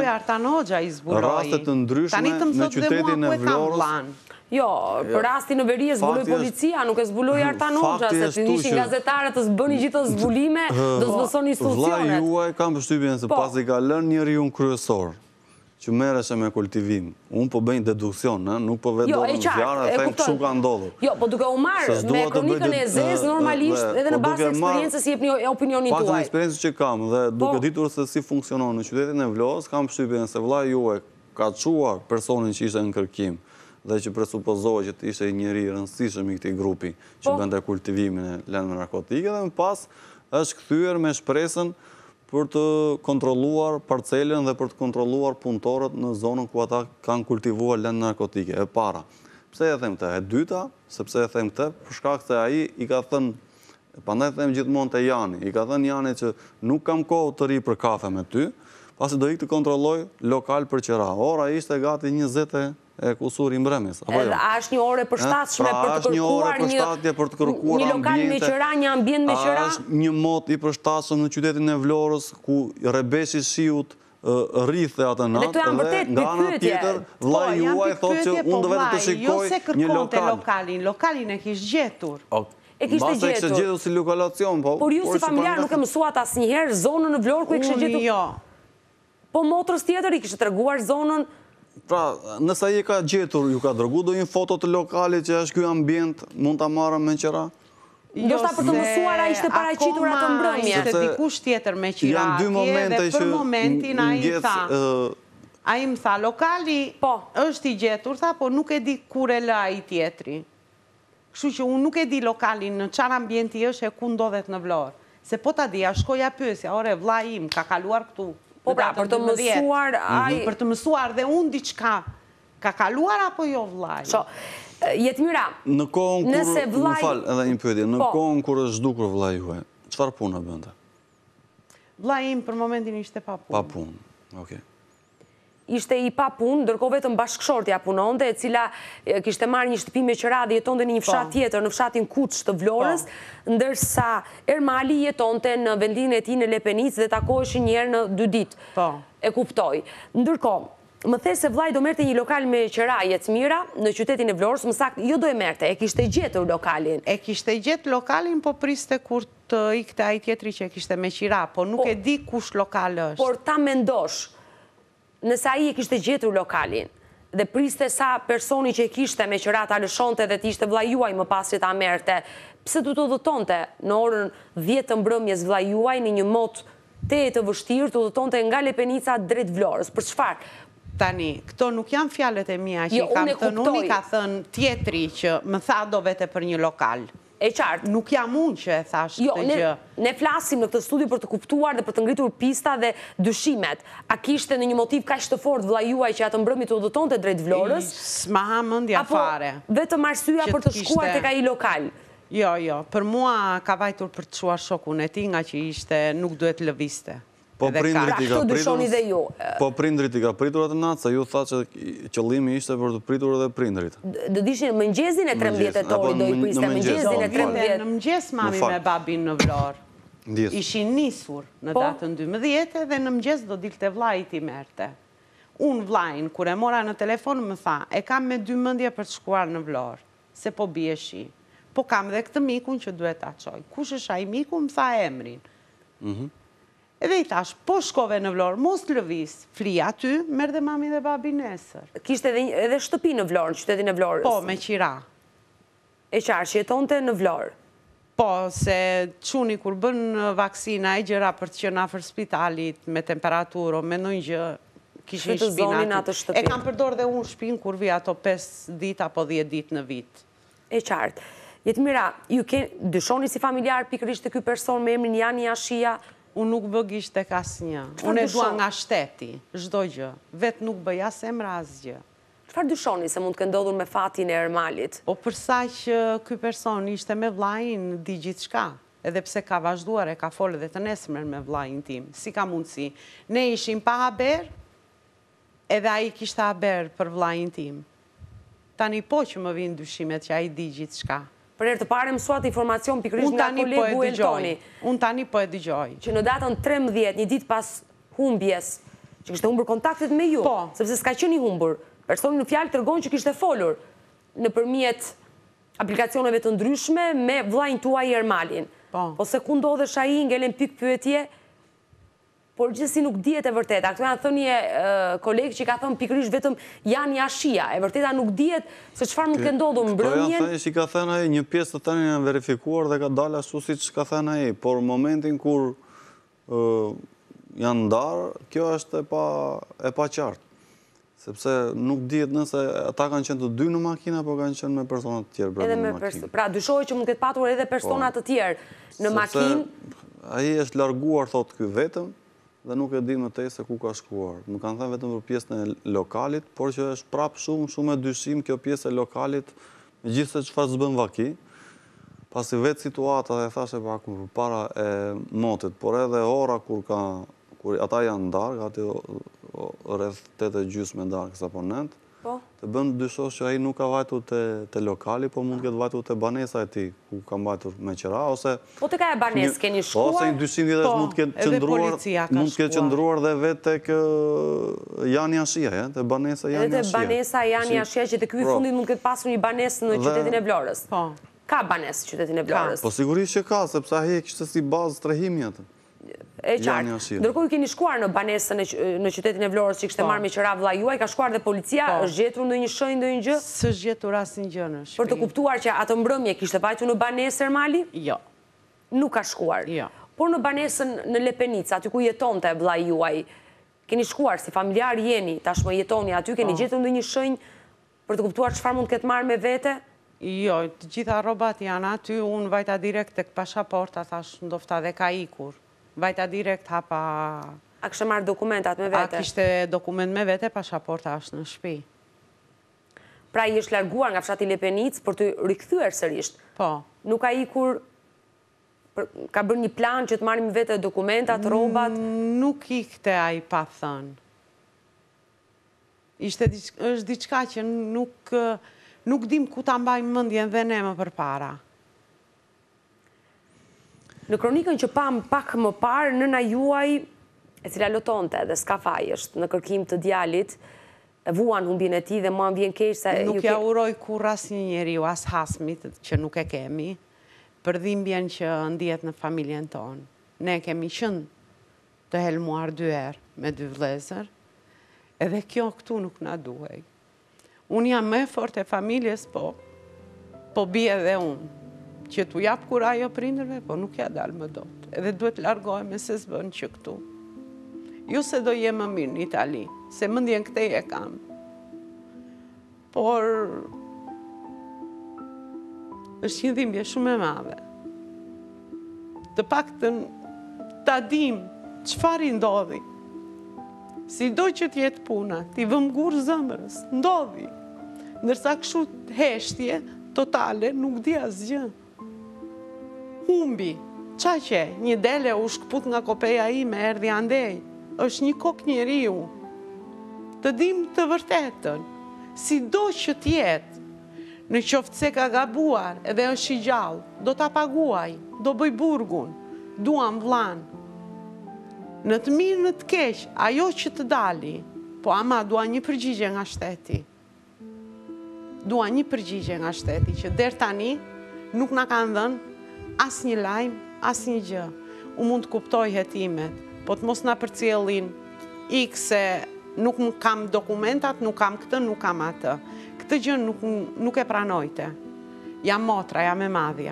rastet të ndryshme në qytetin e Vlorës. Jo, për rastin në veri e zbuloj policia, nuk e zbuloj Artan Hoxha, se të nishin gazetarët të zbëni gjithë të zbulime, do zbëson institucionet. Vllai juaj kam përshtypjen se pasi ka lënë njeriu kryesor, që merreshe me kultivim, unë po bëjnë deduksion, nuk po vetë dorën në zjarë e them kështu ka ndodhur. Jo, po duke u marrë me kronikën e zezë, normalisht edhe në bazë eksperiencës si jep opinionin tuaj. Pasë eksperiencës që kam dhe duke ditur se si funksionon në qytetin e Vlorës, kam përshtypjen se vllai juaj ka çuar personin që ishte në kërkim dhe që presupozohet që të ishte njëri rëndësishëm i këtij grupi që bënte kultivimin e lëndëve narkotike dhe më pas është kthyer me shpresën për të kontrolluar parcelën dhe për të kontrolluar punëtorët në zonën ku ata kanë kultivuar lëndë narkotike. E para. Pse e them këtë? E dyta, sepse e them këtë, për shkak se ai i ka thënë, prandaj them gjithmonë te Jani, i ka thënë Jani që nuk kam kohë të ri për kafe me ty, pasi do ikë të kontrolloj lokal për qira. Ora ishte gati njëzet e kusuri mbrëmjes. Edhe është një ore përshtatshme për të kërkuar një lokal me qira, një ambient me qira? Është një mot i përshtatshëm në qytetin e Vlorës, ku rebeshi shiut rrithe atë natë, dhe nga ana tjetër, vllai juaj thotë që unë do vetë të shikoj një lokal. lokalin, lokalin e kish gjetur. E kishte gjetur. Basta e kishte gjetur si lokalacion, po. Por ju si familjar nuk e mësuat asnjëherë zonën në Vlorë ku e kishte gjetur? Jo. Po motrës tjetër i kishte treguar zonën? Pra, nësa i ka gjetur, ju ka dërgu do një foto të lokalit që është ky ambient, mund ta marrëm me qira? Do shta për të mësuar a ishte paraqitur atë mbrëmje. Ishte dikush tjetër me qiratje dhe për momentin a i tha. A i më tha, lokali është i gjetur, tha, po nuk e di kur e lë a i tjetri. Kështu që unë nuk e di lokalin në qarë ambienti është e ku ndodhet në Vlorë. Se po ta di, a shkoja pyesja, ore, vlla im, ka kaluar këtu. Po pra, për të mësuar... Për të mësuar dhe unë diçka ka kaluar apo jo vllai? Jetmira, në kohën kur, më fal, edhe një pyetje, në kohën kur është zhdukur vllai juaj, çfarë punë bënte? Vllai im për momentin ishte pa punë. Pa punë, okay. Ishte i pa punë, ndërkohë vetëm bashkëshortja punonte, e cila kishte marrë një shtëpi me qira dhe jetonte në një fshat tjetër, në fshatin Kuç të Vlorës, ndërsa Ermali jetonte në vendin e tij në Lepenic dhe takoheshin një herë në dy ditë. Po. E kuptoj. Ndërkohë, më the se vllai do merrte një lokal me qira Jetmira në qytetin e Vlorës, më saktë jo do e merrte, e kishte gjetur lokalin. E kishte gjetur lokalin, po priste kur të ikte ai tjetri që e kishte me qira, po nuk e di kush lokal është. Por ta mendosh, nësa i e kishte gjetur lokalin dhe priste sa personi që e kishte me qira ta lëshonte dhe t'ishte vllai juaj më pas që ta merte, pse du të udhëtonte në orën dhjetë të mbrëmjes vllai juaj në një mot te të vështirë të udhëtonte nga Lepenica drejt Vlorës? Për çfarë? Tani, këto nuk janë fjalët e mia që i kam thënë, unë i ka thënë tjetri që më tha do vete për një lokal. E qartë. Nuk jam unë që e thash këtë gjë. Ne flasim në këtë studio për të kuptuar dhe për të ngritur pista dhe dyshimet. A kishte në një motiv kaq të fortë vllai juaj që atë mbrëmje të udhëtonte drejt Vlorës? S'ma ha mendja fare. Apo vetëm arsyeja për të shkuar tek ai lokal? Jo, jo, për mua ka vajtur për të çuar shokun e tij nga që ishte nuk duhet lëvizte. Po prindrit i ka pritur, po prindrit i ka pritur atë natë, sa ju tha që qëllimi ishte për të pritur edhe prindrit. Do dishin mëngjesin e trembëdhjetë tetorit do i priste mëngjesin e trembëdhjetë. Në mëngjes mami me babin në Vlorë. Ishin nisur në datën dymbëdhjetë dhe në mëngjes do dilte vllai i merrte. Unë vllain kur e mora në telefon më tha, e kam me dy mendje për të shkuar në Vlorë, se po bie shi. Po kam dhe këtë mikun që duhet ta çoj. Kush është ai miku? Më tha emrin. Mhm. Edhe i thash, po shkove në Vlorë, mos lëviz, fli aty, merr dhe mami dhe babi nesër. Kishte edhe shtëpi në Vlorë, në qytetin e Vlorës? Po, me qira. E qartë, që jetonte në Vlorë? Po, se çuni kur bën vaksina e gjëra për të qenë afër spitalit, me temperaturë, me ndonjë gjë, kishin shpinë aty. E kam përdor dhe unë shpinë kur vi ato pesë ditë apo dhjetë ditë në vit. E qartë. Jetmira, ju dyshoni si familjar pikërisht të ky person me emrin Jani Ashia? Unë nuk bëgish tek asnjë. Unë e dua nga shteti, çdo gjë. Vetë nuk bëj as emra as gjë. Çfarë dyshoni se mund të kenë ndodhur me fatin e Ermalit? Po përsa që ky person ishte me vllain, di gjithçka. Edhe pse ka vazhduar e ka folë edhe të nesërmen me vllain tim. Si ka mundësi? Ne ishim pa haber, edhe ai kishte haber për vllain tim. Tani po që më vinë dyshimet që ai di gjithçka. Për herë të parë mësuat informacion pikërisht nga kolegu Eltoni. Unë tani po e dëgjoj. Që në datën tremëdhjetë, një ditë pas humbjes, që kishte humbur kontaktet me ju, sepse s'ka qenë i humbur. Personi në fjalë tregon që kishte folur nëpërmjet aplikacioneve të ndryshme me vllajën tuaj Ermalin. Po se ku ndodhesh ai, ngelen pikë pyetje, por gjithsesi nuk dihet e vërteta. Këto janë thënie kolegë që ka thënë pikërisht vetëm janë jashia. E vërteta nuk dihet se çfarë mund të ndodhur mbrëmjen. Po janë thënie që ka thënë ai, një pjesë të tani janë verifikuar dhe ka dalë ashtu siç ka thënë ai, por momentin kur janë ndarë, kjo është e pa e paqartë. Sepse nuk dihet nëse ata kanë qenë të dy në makinë apo kanë qenë me persona të tjerë brenda në makinë. Pra dyshohet që mund të ketë patur edhe persona të tjerë në makinë. Ai është larguar thotë ky vetëm dhe nuk e di më tej se ku ka shkuar. Nuk kanë thënë vetëm për pjesën e lokalit, por që është prapë shumë shumë e dyshim kjo pjesë e lokalit, megjithëse çfarë s'bën vaki. Pasi vetë situata dhe thashë pak më përpara e motit, por edhe ora kur ka kur ata janë ndarë, gati rreth tetë e gjysmë ndarë kësa ponent, të bën dyshosh që ai nuk ka vajtur te lokali, po mund të ketë vajtur te banesa e tij, ku ka mbajtur me qira, ose po te ka e banesë keni shkuar? Ose një dyshim tjetër mund të ketë qëndruar, mund të ketë qëndruar dhe vetë tek Jani Ashia, te banesa Jani Ashia. Edhe te banesa Jani Ashia që te ky fundit mund të ketë pasur një banesë në qytetin e Vlorës. Po. Ka banesë në qytetin e Vlorës. Po sigurisht që ka, sepse ai kishte si bazë strehimi atë. E qartë. Ndërkohë keni shkuar në banesën në qytetin e Vlorës që kishte marrë me qira vlla juaj, ka shkuar dhe policia, është gjetur ndonjë shenjë, ndonjë gjë? S'është gjetur asnjë gjë në shtëpi. Për të kuptuar që atë mbrëmje kishte vajtur në banesë Ermali? Jo. Nuk ka shkuar. Jo. Por në banesën në Lepenica, aty ku jetonte vlla juaj, keni shkuar si familjar jeni, tashmë jetoni aty, keni gjetur ndonjë shenjë për të kuptuar çfarë mund të ketë marrë me vete? Jo, të gjitha rrobat janë aty, unë vajta direkt tek pasaporta, thash ndofta dhe ka ikur. Vajta direkt hapa... A kështë marrë dokumentat me vete? A kështë dokument me vete, pasaporta është në shtëpi. Pra i është larguar nga fshati Lepenic për të rikthyer sërisht? Po. Nuk ka ikur... Ka bërë një plan që të marrë me vete dokumentat, rrobat? Nuk ikte ai pa thënë. Ishte është diçka që nuk... Nuk dim ku ta mbajmë mendjen dhe ne më përpara. Në kronikën që pam pak më parë, nëna juaj, e cila lotonte dhe s'ka faj, është në kërkim të djalit, e vuan humbin e tij dhe mua më vjen keq se nuk ja uroj kurrë asnjë njeriu, as Hasmit që nuk e kemi, për dhimbjen që ndihet në familjen tonë. Ne kemi qenë të helmuar dy herë me dy vëllezër, edhe kjo këtu nuk na duhej. Unë jam më e fortë e familjes, po, po bie edhe unë, që t'u jap kur ajo prindërve, po nuk ja dal më dot. Edhe duhet largohemi se s'bën që këtu. Jo se do jem më mirë në Itali, se mendjen këtej e kam. Por është një dhimbje shumë e madhe. Të paktën ta dim çfarë i ndodhi. Si do që t'jetë puna, t'i vëm gur zëmërës, ndodhi. Ndërsa kështu heshtje totale nuk di asgjë. Humbi, qa që, një dele u shkput nga kopeja ime, erdhi andej, është një kok njeriu. Të dim të vërtetën, si do që t'jetë, në qoftë se ka gabuar edhe është i gjallë, do t'a paguaj, do bëj burgun, duam vlan. Në të mirë, në të keq, ajo që të dali, po ama dua një përgjigje nga shteti. Dua një përgjigje nga shteti, që deri tani nuk na kanë dhënë asnjë lajm, asnjë gjë. Unë mund të kuptoj hetimet, po të mos na përcjellin ik se nuk kam dokumentat, nuk kam këtë, nuk kam atë. Këtë gjë nuk, nuk e pranojte. Jam motra, jam e madhja.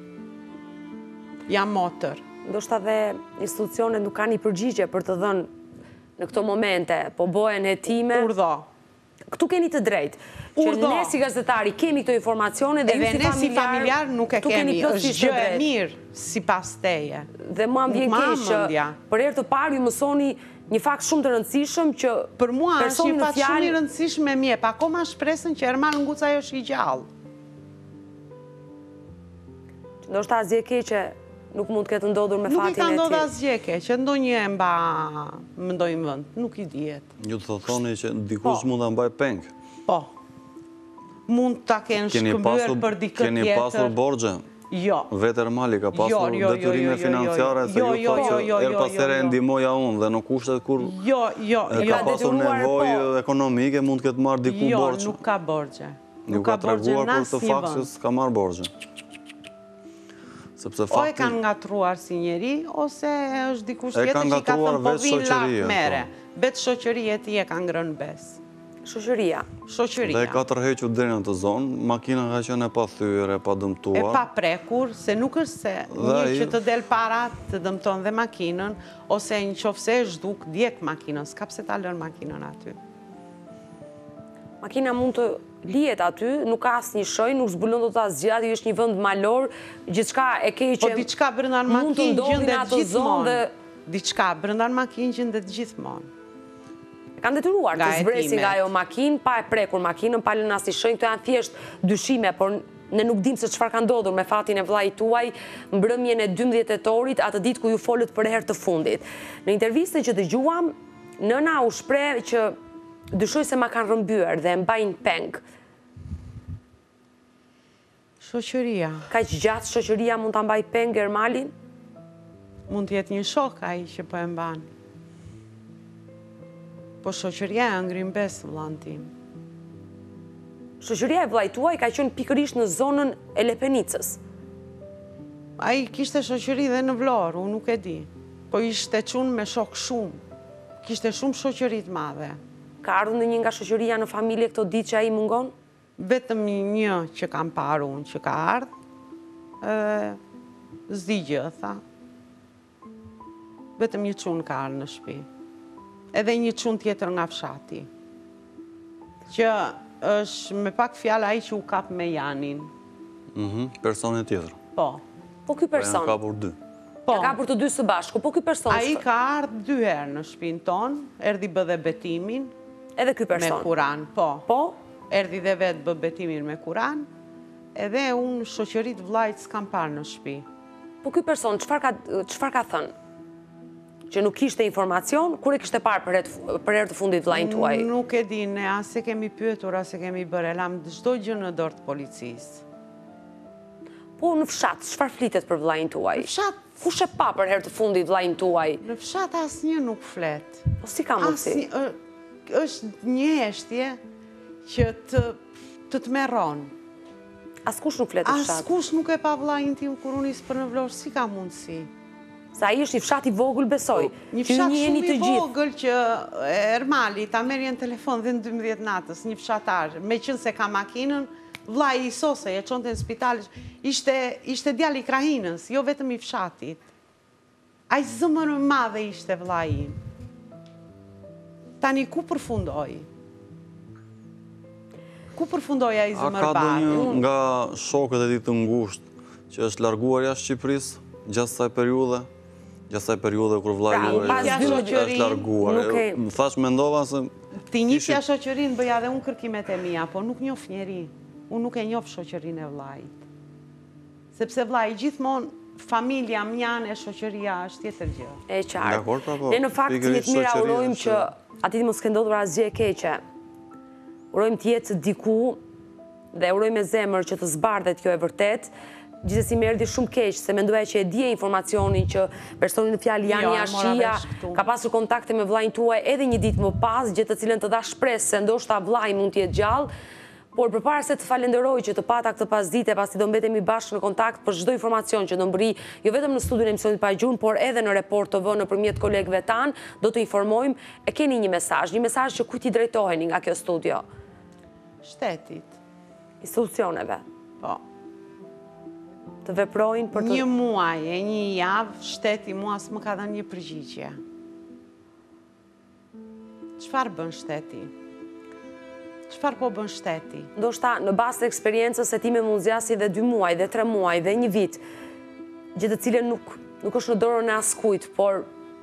Jam motër. Ndoshta dhe institucionet nuk kanë një përgjigje për të dhënë në këto momente, po bëhen hetime. Urdhë. Këtu keni të drejtë. Që ne si gazetari kemi këto informacione dhe ju si familjar nuk e kemi. Është gjë e mirë sipas teje. Dhe mua më vjen keq që për herë të parë ju mësoni një fakt shumë të rëndësishëm që për mua është një fakt shumë i rëndësishëm e mjep, akoma shpresën që Ermal Nguca është i gjallë. Ndoshta asgjë e keqe nuk mund të ketë ndodhur me fatin e tij. Nuk i ka ndodhur asgjë e keqe, ndonjë e mba mendoj në vend, nuk i dihet. Ju të thoni që dikush mund ta mbaj peng. Po. mund të kenë shkëmbyer për dikë tjetër. Keni pasur borgje? Jo. Vetë Ermali ka pasur detyrime financiare, se ju thotë që erë pas ere ndihmoja unë dhe në kushtet kur ka pasur nevojë ekonomike mund të ketë marrë diku borgje. Jo, nuk ka borgje. Nuk ka treguar për të faksis ka marrë borgje. O e kanë ngatruar si njeri, ose është dikush tjetër që i ka thënë po vinë lakë mere. Betë shoqëria e ti e ka ngrënë besë. Shoqëria. Shoqëria. Dhe ka tërhequr deri në të zonë, makina ka qenë e pa thyer, e pa dëmtuar. E pa prekur, se nuk është se një që të del para të dëmton dhe makinën, ose në qoftë se e zhduk djek makinën, s'ka pse ta lën makinën aty. Makina mund të lihet aty, nuk ka asnjë shoj, nuk zbulon dot asgjë, aty është një vend malor, gjithçka e keqe. Po diçka brenda në makinë gjendet gjithmonë. Diçka brenda në makinë gjendet gjithmonë. Kanë detyruar të zbresin nga ajo makinë, pa e prekur makinën, pa lënë asnjë shenjë, këto janë thjesht dyshime, por ne nuk dimë se çfarë ka ndodhur me fatin e vllait tuaj mbrëmjen e dymbëdhjetë tetorit, atë ditë ku ju folët për herë të fundit. Në intervistën që dëgjuam, nëna u shpreh që dyshoj se ma kanë rrëmbyer dhe mbajnë peng. Shoqëria. Kaq gjatë shoqëria mund ta mbaj peng Ermalin? Mund të jetë një shok ai që po e mban. Po shoqëria e ngrin besë vllain tim. Shoqëria e vllait tuaj ka qenë pikërisht në zonën e Lepenicës. Ai kishte shoqëri dhe në Vlorë, unë nuk e di. Po ishte çun me shok shumë. Kishte shumë shoqëri të madhe. Ka ardhur ndonjë nga shoqëria në familje këto ditë që ai mungon? Vetëm një që kam parë unë që ka ardhur. Ë s'di gjë, tha. Vetëm një çun ka ardhur në shtëpi. Edhe një çun tjetër nga fshati. Që është me pak fjalë ai që u kap me Janin. Mhm, personi tjetër. Po. Po ky person. Ka kapur dy. Ka kapur të dy së bashku, po ky person. Ai ka ardhur dy herë në shtëpinë tonë, erdhi bë dhe betimin. Edhe ky person. Me Kur'an, po. Po. Erdhi dhe vetë bë betimin me Kur'an. Edhe unë shoqërit vllajt s'kam parë në shtëpi. Po ky person çfarë ka çfarë ka thënë? Që nuk kishte informacion, kur e kishte parë për herë të fundit vllain tuaj? Nuk e di, ne as e kemi pyetur, as e kemi bërë, lam çdo gjë në dorë të policisë. Po në fshat, çfarë flitet për vllain tuaj? Në fshat, kush e pa për herë të fundit vllain tuaj? Në fshat asnjë nuk flet. Po si ka mundsi? Është një heshtje që të të të merron. Askush nuk flet në fshat. Askush nuk e pa vllain tim kur unë nis për në Vlorë, si ka mundsi? Sa ai është një fshat i vogël, besoj. Një fshat shumë i vogël që Ermali ta merr në telefon dhe në dymbëdhjetë natës, një fshatar, me qenë se ka makinën, vllai i sose e çonte në spital, ishte ishte djali i krahinës, jo vetëm i fshatit. Ai zëmër më madhe ishte vllai im. Tani ku përfundoi? Ku përfundoi ai zëmër bardh? A ka ndonjë nga shokët e tij të ngushtë që është larguar jashtë Shqipërisë gjatë kësaj periudhe? Gjatë kësaj periudhe kur vllai është larguar. Më thash mendova se ti njihja shoqërinë, bëja edhe unë kërkimet e mia, po nuk njoh njeri. Unë nuk e njoh shoqërinë e vllait. Sepse vllai gjithmonë familja, mjanë e shoqëria është tjetër gjë. E qartë. Ne në fakt të jetë mira urojmë që aty mos ke ndodhur asgjë e keqe. Urojmë të jetë diku dhe urojmë me zemër që të zbardhet kjo e vërtet. Gjithsesi më erdhi shumë keq se mendoja që e dije informacionin që personi në fjalë Jani Ashia ka pasur kontakte me vllain tuaj edhe një ditë më pas, gjë të cilën të dha shpresë se ndoshta vllai mund të jetë gjallë. Por përpara se të falenderoj që të pata këtë pasdite, pasi do mbetemi bashkë në kontakt për çdo informacion që do mbri, jo vetëm në studion e emisionit Pa Gjuhën, por edhe në Report T V nëpërmjet kolegëve tan, do të informojmë. E keni një mesazh, një mesazh që kujt i drejtoheni nga kjo studio? Shtetit. Institucioneve. Po. Të veprojnë për të... Një muaj e një javë, shteti mua s'më ka dhënë një përgjigje. Çfarë bën shteti? Çfarë po bën shteti? Ndoshta në bazë të eksperiencës e time mund zgjasë dhe dy muaj, dhe tre muaj, dhe një vit, gjë të cilën nuk nuk është në dorën e askujt, por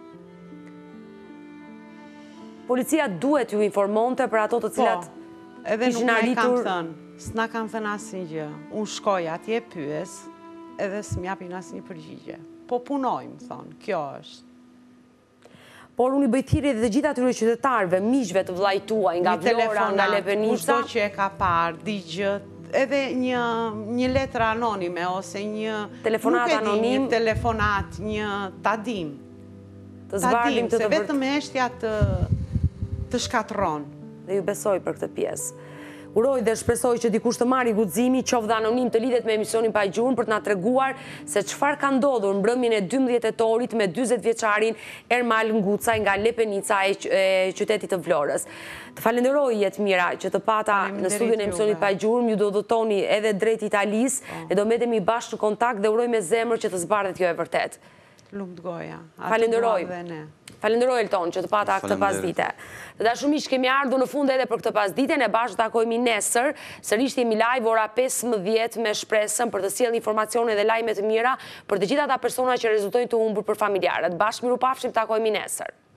policia duhet ju informonte për ato të cilat edhe nuk na e kanë thënë. S'na kanë thënë asnjë. Unë shkoj atje pyes, edhe s'mjapin asnjë përgjigje. Po punojmë, thonë, kjo është. por unë i bëjthiri dhe gjitha atyre qytetarve, miqve të vllajtuaj, nga Vlora, nga Lepenica. Kushdo që e ka parë, digjët, edhe një letër anonime, ose një... Telefonat anonim. Një telefonat, një tadim. Të zvardim të të vërtë. Se vetëm e eshtja të shkatron. Dhe ju besoj për këtë pjesë. Uroj dhe shpresoj që dikush të marrë i guximi, qoftë dhe anonim, të lidhet me emisionin Pa Gjurmë për të na treguar se çfarë ka ndodhur mbrëmjen e dymbëdhjetë tetorit me dyzet vjeçarin Ermal Ngucaj nga Lepenica e qytetit të Vlorës. Të falenderoj Jetmira që të pata në studion e emisionit Pa Gjurmë, ju do dhëtoni edhe drejt Italisë, ne do mbetemi bashkë në kontakt dhe uroj me zemër që të zbardhet kjo e vërtet. Lumt goja. Falenderoj. Falenderoj Elton që të pata këtë pasdite. Të dashumiq, kemi ardhur në fund edhe për këtë pasdite, ne bashkë takojmë nesër, sërish jemi live ora pesëmbëdhjetë me shpresën për të sjellë informacione dhe lajme të mira për të gjitha ata persona që rezultojnë të humbur për familjarët. Bashkë mirupafshim, takojmë nesër.